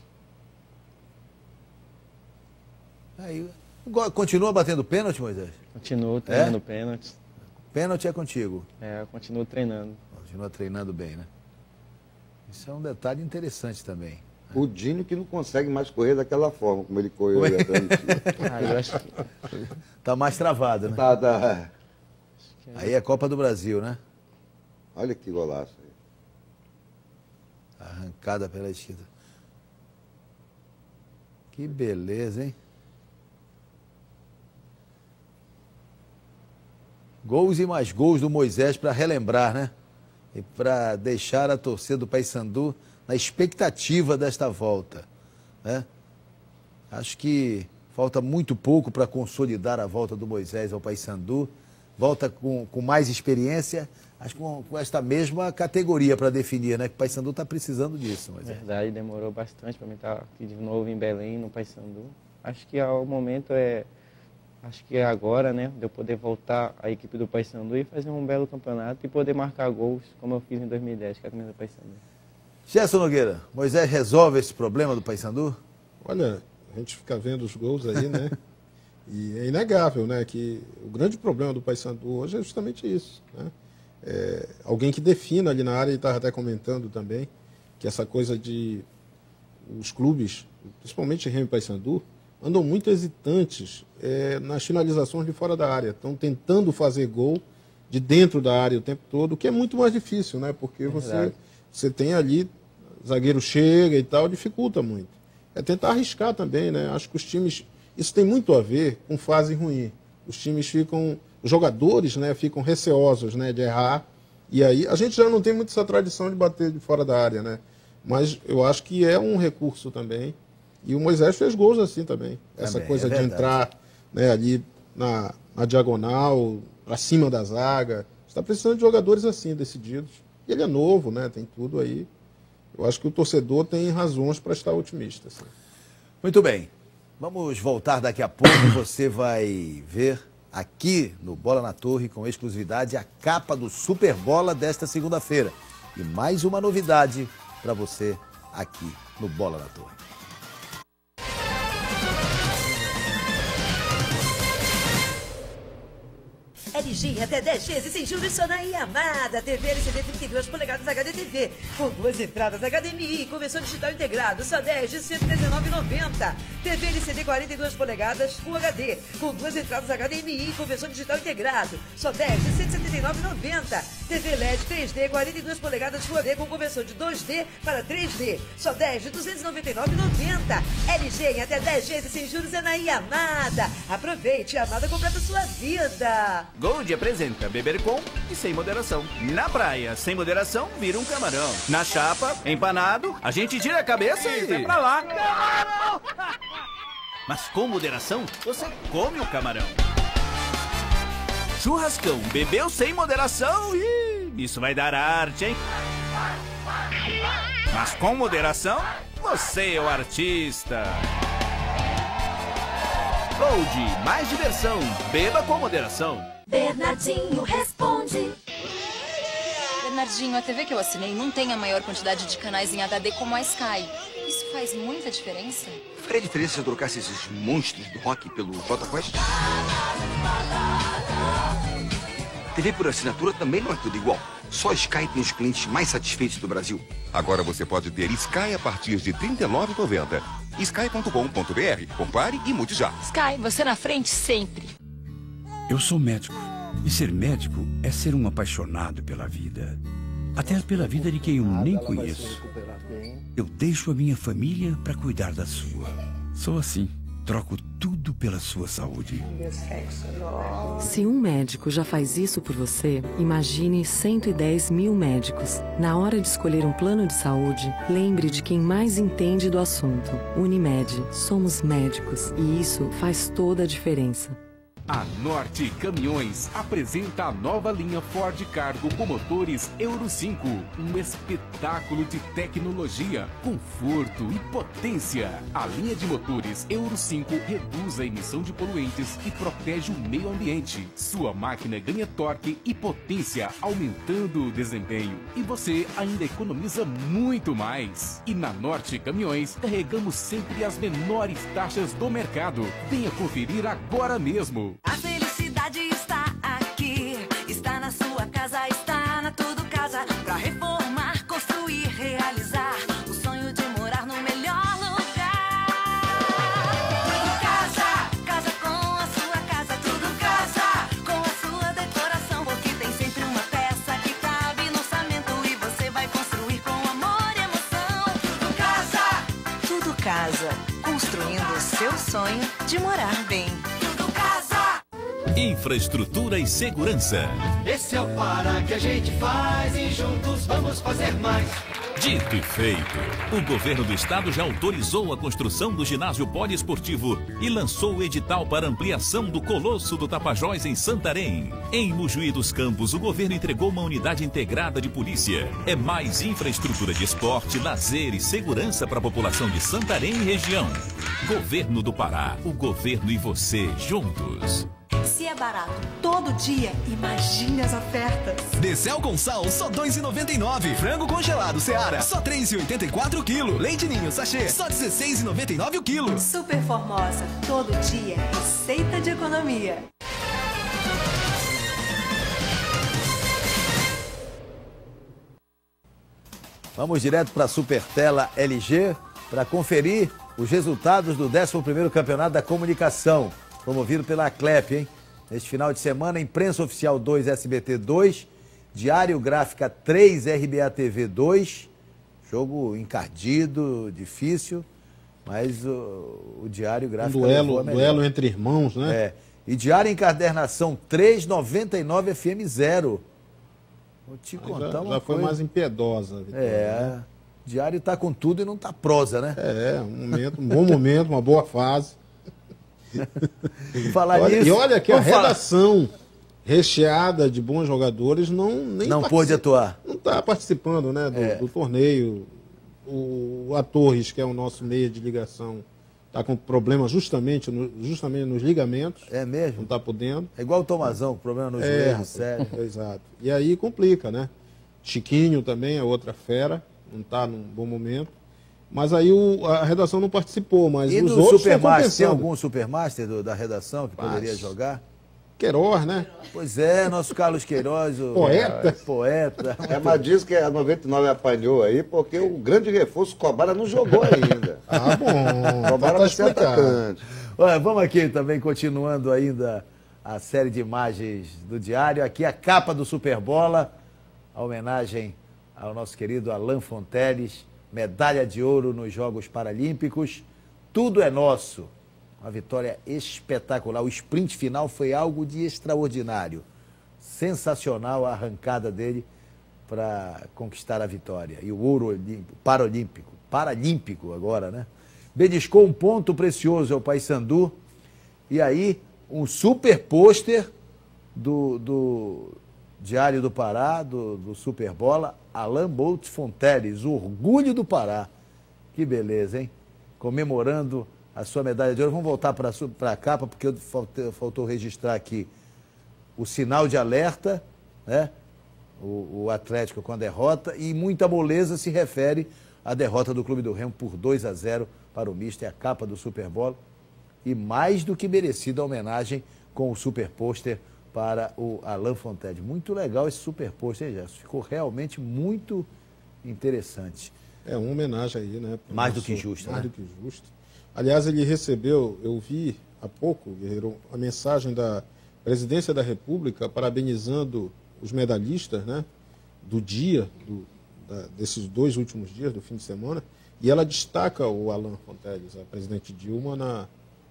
Aí, continua batendo pênalti, Moisés? Continuo treinando é? pênalti. Pênalti é contigo? É, eu continuo treinando. Continua treinando bem, né? Isso é um detalhe interessante também. O Dinho que não consegue mais correr daquela forma, como ele correu ali atrás. Ah, eu acho que... Tá mais travado, né? Tá, tá. Aí é Copa do Brasil, né? Olha que golaço aí. Arrancada pela esquerda. Que beleza, hein? Gols e mais gols do Moisés para relembrar, né? E para deixar a torcida do Paysandu na expectativa desta volta, né? Acho que falta muito pouco para consolidar a volta do Moisés ao Paysandu. Volta com, com mais experiência, acho que com, com esta mesma categoria para definir, né? Que o Paysandu está precisando disso. Mas verdade, demorou bastante para mim estar aqui de novo em Belém, no Paysandu. Acho que o momento é, acho que é agora, né? De eu poder voltar à equipe do Paysandu e fazer um belo campeonato e poder marcar gols, como eu fiz em dois mil e dez, com a camisa do Paysandu. Gerson Nogueira, Moisés resolve esse problema do Paysandu? Olha, a gente fica vendo os gols aí, né? E é inegável, né, que o grande problema do Paysandu hoje é justamente isso, né? É, alguém que defina ali na área, e estava até comentando também, que essa coisa de os clubes, principalmente Remo e Paysandu, andam muito hesitantes é, nas finalizações de fora da área. Estão tentando fazer gol de dentro da área o tempo todo, o que é muito mais difícil, né? Porque você, você tem ali, zagueiro chega e tal, dificulta muito. É tentar arriscar também, né? Acho que os times... Isso tem muito a ver com fase ruim. Os times ficam, os jogadores, né, ficam receosos, né, de errar. E aí a gente já não tem muito essa tradição de bater de fora da área, né? Mas eu acho que é um recurso também. E o Moisés fez gols assim também. Essa Também, coisa é de verdade. entrar, né, ali na, na diagonal, para cima da zaga. Você está precisando de jogadores assim, decididos. E ele é novo, né? Tem tudo aí. Eu acho que o torcedor tem razões para estar otimista. Assim. Muito bem. Vamos voltar daqui a pouco. Você vai ver aqui no Bola na Torre, com exclusividade, a capa do Super Bola desta segunda-feira. E mais uma novidade para você aqui no Bola na Torre. L G até dez vezes sem juros só na Yamada. T V L C D trinta e duas polegadas H D T V. Com duas entradas H D M I, conversor digital integrado. Só dez de cento e dezenove reais e noventa centavos. T V L C D quarenta e duas polegadas Full H D. Com duas entradas H D M I, conversor digital integrado. Só dez de cento e setenta e nove reais e noventa centavos. T V L E D três D quarenta e duas polegadas Full H D com conversor de dois D para três D. Só dez de duzentos e noventa e nove reais e noventa centavos. L G em até dez vezes sem juros é na Yamada. Aproveite, a Yamada completa a sua vida. Gold apresenta beber com e sem moderação. Na praia, sem moderação, vira um camarão. Na chapa, empanado, a gente tira a cabeça e vai pra lá. Camarão! Mas com moderação, você come o camarão. Churrascão, bebeu sem moderação e isso vai dar arte, hein? Mas com moderação, você é o artista. Gold, mais diversão, beba com moderação. Bernardinho responde. Bernardinho, a T V que eu assinei não tem a maior quantidade de canais em H D como a Sky. Isso faz muita diferença? Faria diferença se eu trocasse esses monstros do rock pelo Jota Quest? T V por assinatura também não é tudo igual. Só a Sky tem os clientes mais satisfeitos do Brasil. Agora você pode ter Sky a partir de trinta e nove reais e noventa centavos. Sky ponto com ponto br. Compare e mude já. Sky, você na frente sempre. Eu sou médico. E ser médico é ser um apaixonado pela vida. Até pela vida de quem eu nem conheço. Eu deixo a minha família para cuidar da sua. Sou assim. Troco tudo pela sua saúde. Se um médico já faz isso por você, imagine cento e dez mil médicos. Na hora de escolher um plano de saúde, lembre de quem mais entende do assunto. Unimed, somos médicos e isso faz toda a diferença. A Norte Caminhões apresenta a nova linha Ford Cargo com motores Euro cinco. Um espetáculo de tecnologia, conforto e potência. A linha de motores Euro cinco reduz a emissão de poluentes e protege o meio ambiente. Sua máquina ganha torque e potência, aumentando o desempenho. E você ainda economiza muito mais. E na Norte Caminhões, carregamos sempre as menores taxas do mercado. Venha conferir agora mesmo. A felicidade está aqui, está na sua casa, está na Tudo Casa. Pra reformar, construir, realizar o sonho de morar no melhor lugar. Tudo Casa, casa com a sua casa. Tudo Casa, com a sua decoração. Porque tem sempre uma peça que cabe no orçamento e você vai construir com amor e emoção. Tudo Casa, Tudo Casa, construindo o seu sonho de morar bem. Infraestrutura e segurança. Esse é o Pará que a gente faz e juntos vamos fazer mais. Dito e feito, o governo do estado já autorizou a construção do ginásio poliesportivo e lançou o edital para ampliação do Colosso do Tapajós em Santarém. Em Mojuí dos Campos, o governo entregou uma unidade integrada de polícia. É mais infraestrutura de esporte, lazer e segurança para a população de Santarém e região. Governo do Pará, o governo e você juntos. Se é barato todo dia, imagine as ofertas. Decel com sal, só dois reais e noventa e nove centavos. Frango congelado Seara, só três reais e oitenta e quatro centavos o quilo. Leite Ninho sachê, só dezesseis reais e noventa e nove centavos o quilo. Super Formosa, todo dia, receita de economia. Vamos direto para a Supertela L G para conferir os resultados do décimo primeiro Campeonato da Comunicação, promovido pela Aclep, hein? Neste final de semana, Imprensa Oficial dois, S B T dois, Diário Gráfica três, R B A T V dois, jogo encardido, difícil, mas o, o Diário Gráfica... Um duelo, duelo entre irmãos, né? É. E Diário Encadernação três, noventa e nove F M zero. Vou te contar já, uma já foi coisa. mais impiedosa. Vitória, é, né? Diário tá com tudo e não tá prosa, né? É, um, momento, um bom momento, uma boa fase. Falar olha, nisso, e olha que a falar. redação recheada de bons jogadores não nem não pôde atuar. Não está participando, né, do, é. do torneio. O, o Torres, que é o nosso meia de ligação, está com problema justamente, no, justamente nos ligamentos. É mesmo? Não está podendo. É igual o Tomazão, problema no é, joelho, sério. Exato. E aí complica, né? Chiquinho também é outra fera, não está num bom momento. Mas aí o, a redação não participou, mas e os do outros Supermaster, tem algum Supermaster do, da redação que poderia mas... jogar? Queiroz, né? Pois é, nosso Carlos Queiroz, o poeta. É, poeta. É, mas diz que a noventa e nove apanhou aí, porque o grande reforço Cobara não jogou ainda. Ah, bom. Cobara vai ser atacante. Olha, vamos aqui também, continuando ainda a série de imagens do Diário. Aqui a capa do Superbola, a homenagem ao nosso querido Alan Fonteles, medalha de ouro nos Jogos Paralímpicos. Tudo é nosso. Uma vitória espetacular. O sprint final foi algo de extraordinário. Sensacional a arrancada dele para conquistar a vitória. E o ouro olímpico, paralímpico, paralímpico agora, né? Beliscou um ponto precioso ao Paysandu. E aí, um super pôster do, do Diário do Pará, do, do Superbola, Alan Bolt Fonteles, o orgulho do Pará. Que beleza, hein? Comemorando a sua medalha de ouro. Vamos voltar para a capa, porque faltou, faltou registrar aqui o sinal de alerta, né? O, o Atlético com a derrota, e muita moleza se refere à derrota do Clube do Remo por dois a zero para o Mister, a capa do Superbola. E mais do que merecida a homenagem com o super pôster para o Alan Fonteles. Muito legal esse super pôster, hein, Gerson? Ficou realmente muito interessante. É uma homenagem aí, né? Mais nosso, do que justa, Mais né? do que justa. Aliás, ele recebeu, eu vi há pouco, Guerreiro, a mensagem da Presidência da República parabenizando os medalhistas, né, do dia, do, da, desses dois últimos dias, do fim de semana, e ela destaca o Alan Fonteles, a presidente Dilma, na,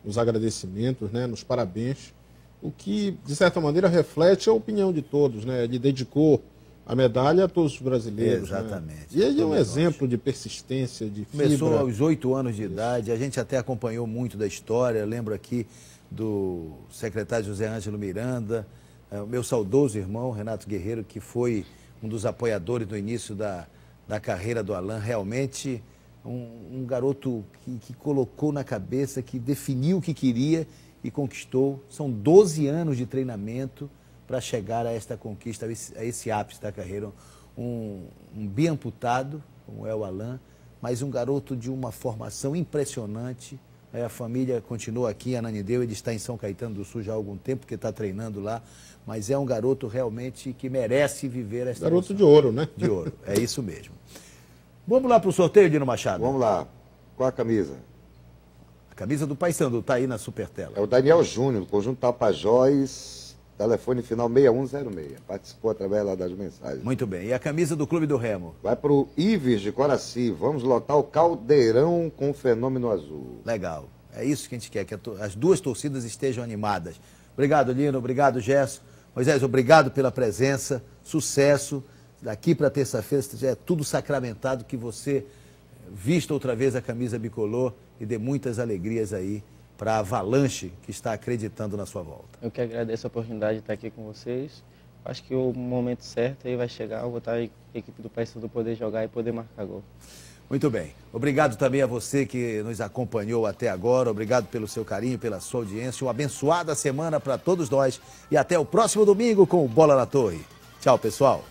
nos agradecimentos, né, nos parabéns, o que, de certa maneira, reflete a opinião de todos, né? Ele dedicou a medalha a todos os brasileiros. Exatamente. Né? E ele é um exemplo de persistência, de fibra. Começou aos oito anos de idade, a gente até acompanhou muito da história, lembro aqui do secretário José Ângelo Miranda, o meu saudoso irmão Renato Guerreiro, que foi um dos apoiadores no início da, da carreira do Alan, realmente um, um garoto que, que colocou na cabeça, que definiu o que queria e conquistou. São doze anos de treinamento para chegar a esta conquista, a esse, a esse ápice da carreira. Um, um biamputado, como é o Alan, mas um garoto de uma formação impressionante. A família continua aqui, a Ananideu, ele está em São Caetano do Sul já há algum tempo, porque está treinando lá, mas é um garoto realmente que merece viver esta Garoto emoção. De ouro, né? De ouro, é isso mesmo. Vamos lá para o sorteio, Dino Machado? Vamos lá. Qual a camisa? A camisa do Paysandu, está aí na Supertela. É o Daniel Júnior, do Conjunto Tapajós, telefone final seis um zero seis. Participou através lá das mensagens. Muito bem. E a camisa do Clube do Remo? Vai para o Ives de Coraci. Vamos lotar o Caldeirão com o Fenômeno Azul. Legal. É isso que a gente quer, que as duas torcidas estejam animadas. Obrigado, Lino. Obrigado, Gerson. Moisés, obrigado pela presença. Sucesso. Daqui para terça-feira é tudo sacramentado, que você vista outra vez a camisa bicolor e dê muitas alegrias aí para a Avalanche, que está acreditando na sua volta. Eu que agradeço a oportunidade de estar aqui com vocês. Acho que o momento certo aí vai chegar, eu vou estar a equipe do Paysandu poder jogar e poder marcar gol. Muito bem. Obrigado também a você que nos acompanhou até agora. Obrigado pelo seu carinho, pela sua audiência. Uma abençoada semana para todos nós. E até o próximo domingo com o Bola na Torre. Tchau, pessoal.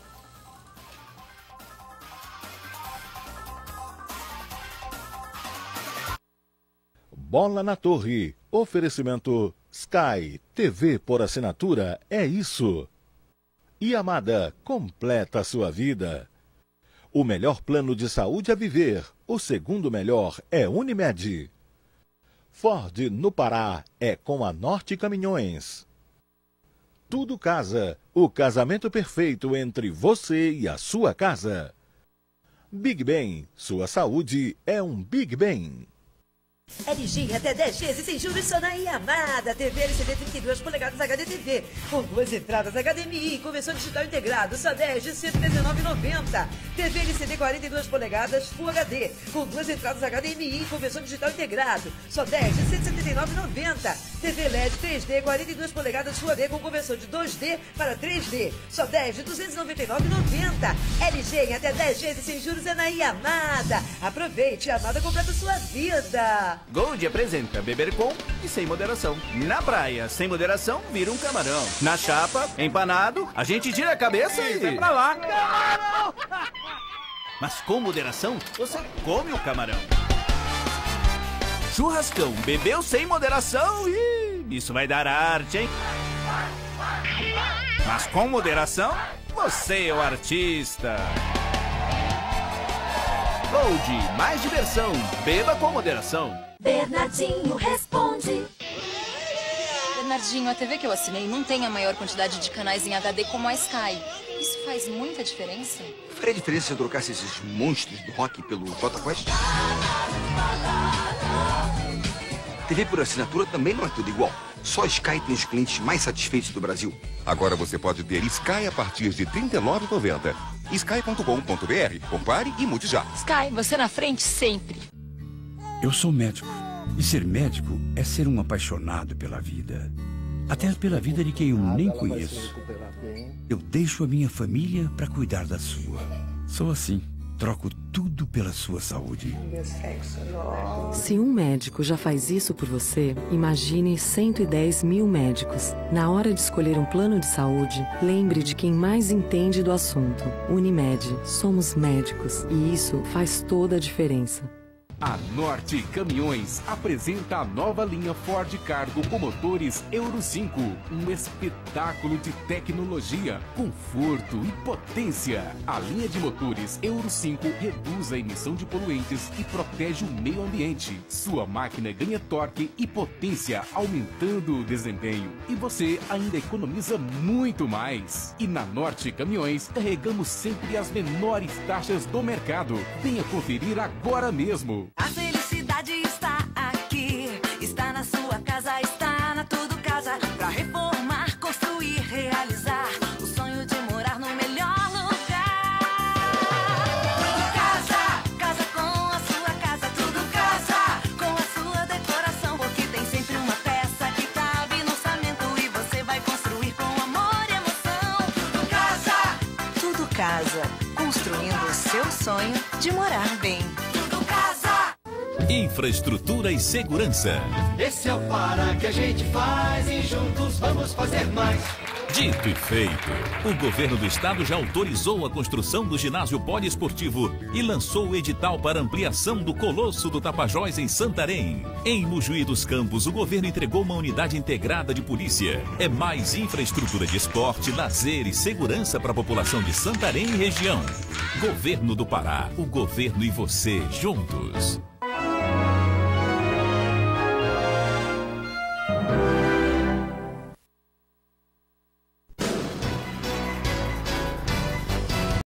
Bola na Torre. Oferecimento Sky. T V por assinatura é isso. E Amada, completa a sua vida. O melhor plano de saúde a viver. O segundo melhor é Unimed. Ford no Pará é com a Norte Caminhões. Tudo Casa. O casamento perfeito entre você e a sua casa. Big Ben. Sua saúde é um Big Ben. L G até dez vezes sem juros só na Yamada. T V L C D trinta e duas polegadas H D T V. Com duas entradas H D M I, conversão digital integrado, só dez de cento e dezenove reais e noventa centavos. T V L C D quarenta e duas polegadas Full H D. Com duas entradas H D M I, conversão digital integrado, só dez de cento e setenta e nove reais e noventa centavos. T V L E D três D quarenta e duas polegadas Full H D com conversão de dois D para três D, só dez de duzentos e noventa e nove reais e noventa centavos. L G em até dez vezes sem juros é na Yamada. Aproveite, a Yamada completa sua vida. Gold apresenta beber com e sem moderação. Na praia, sem moderação, vira um camarão. Na chapa, empanado, a gente tira a cabeça e vai pra lá. Camarão! Mas com moderação, você come o camarão. Churrascão, bebeu sem moderação e isso vai dar arte, hein? Mas com moderação, você é o artista. Gold, mais diversão, beba com moderação. Bernardinho responde. Bernardinho, a T V que eu assinei não tem a maior quantidade de canais em H D como a Sky. Isso faz muita diferença? Faria diferença se eu trocasse esses monstros do rock pelo Jota Quest? T V por assinatura também não é tudo igual. Só Sky tem os clientes mais satisfeitos do Brasil. Agora você pode ter Sky a partir de trinta e nove reais e noventa centavos. Sky ponto com ponto br. Compare e mude já. Sky, você na frente sempre. Eu sou médico. E ser médico é ser um apaixonado pela vida. Até pela vida de quem eu nem conheço. Eu deixo a minha família para cuidar da sua. Sou assim. Troco tudo pela sua saúde. Se um médico já faz isso por você, imagine cento e dez mil médicos. Na hora de escolher um plano de saúde, lembre de quem mais entende do assunto. Unimed. Somos médicos e isso faz toda a diferença. A Norte Caminhões apresenta a nova linha Ford Cargo com motores Euro cinco. Um espetáculo de tecnologia, conforto e potência. A linha de motores Euro cinco reduz a emissão de poluentes e protege o meio ambiente. Sua máquina ganha torque e potência, aumentando o desempenho. E você ainda economiza muito mais. E na Norte Caminhões, carregamos sempre as menores taxas do mercado. Venha conferir agora mesmo. A felicidade está aqui, está na sua casa. seu sonho de morar bem. Tudo Casa. Infraestrutura e segurança. Esse é o Pará que a gente faz e juntos vamos fazer mais. Dito e feito, o governo do estado já autorizou a construção do ginásio poliesportivo e lançou o edital para ampliação do Colosso do Tapajós em Santarém. Em Mojuí dos Campos, o governo entregou uma unidade integrada de polícia. É mais infraestrutura de esporte, lazer e segurança para a população de Santarém e região. Governo do Pará, o governo e você juntos.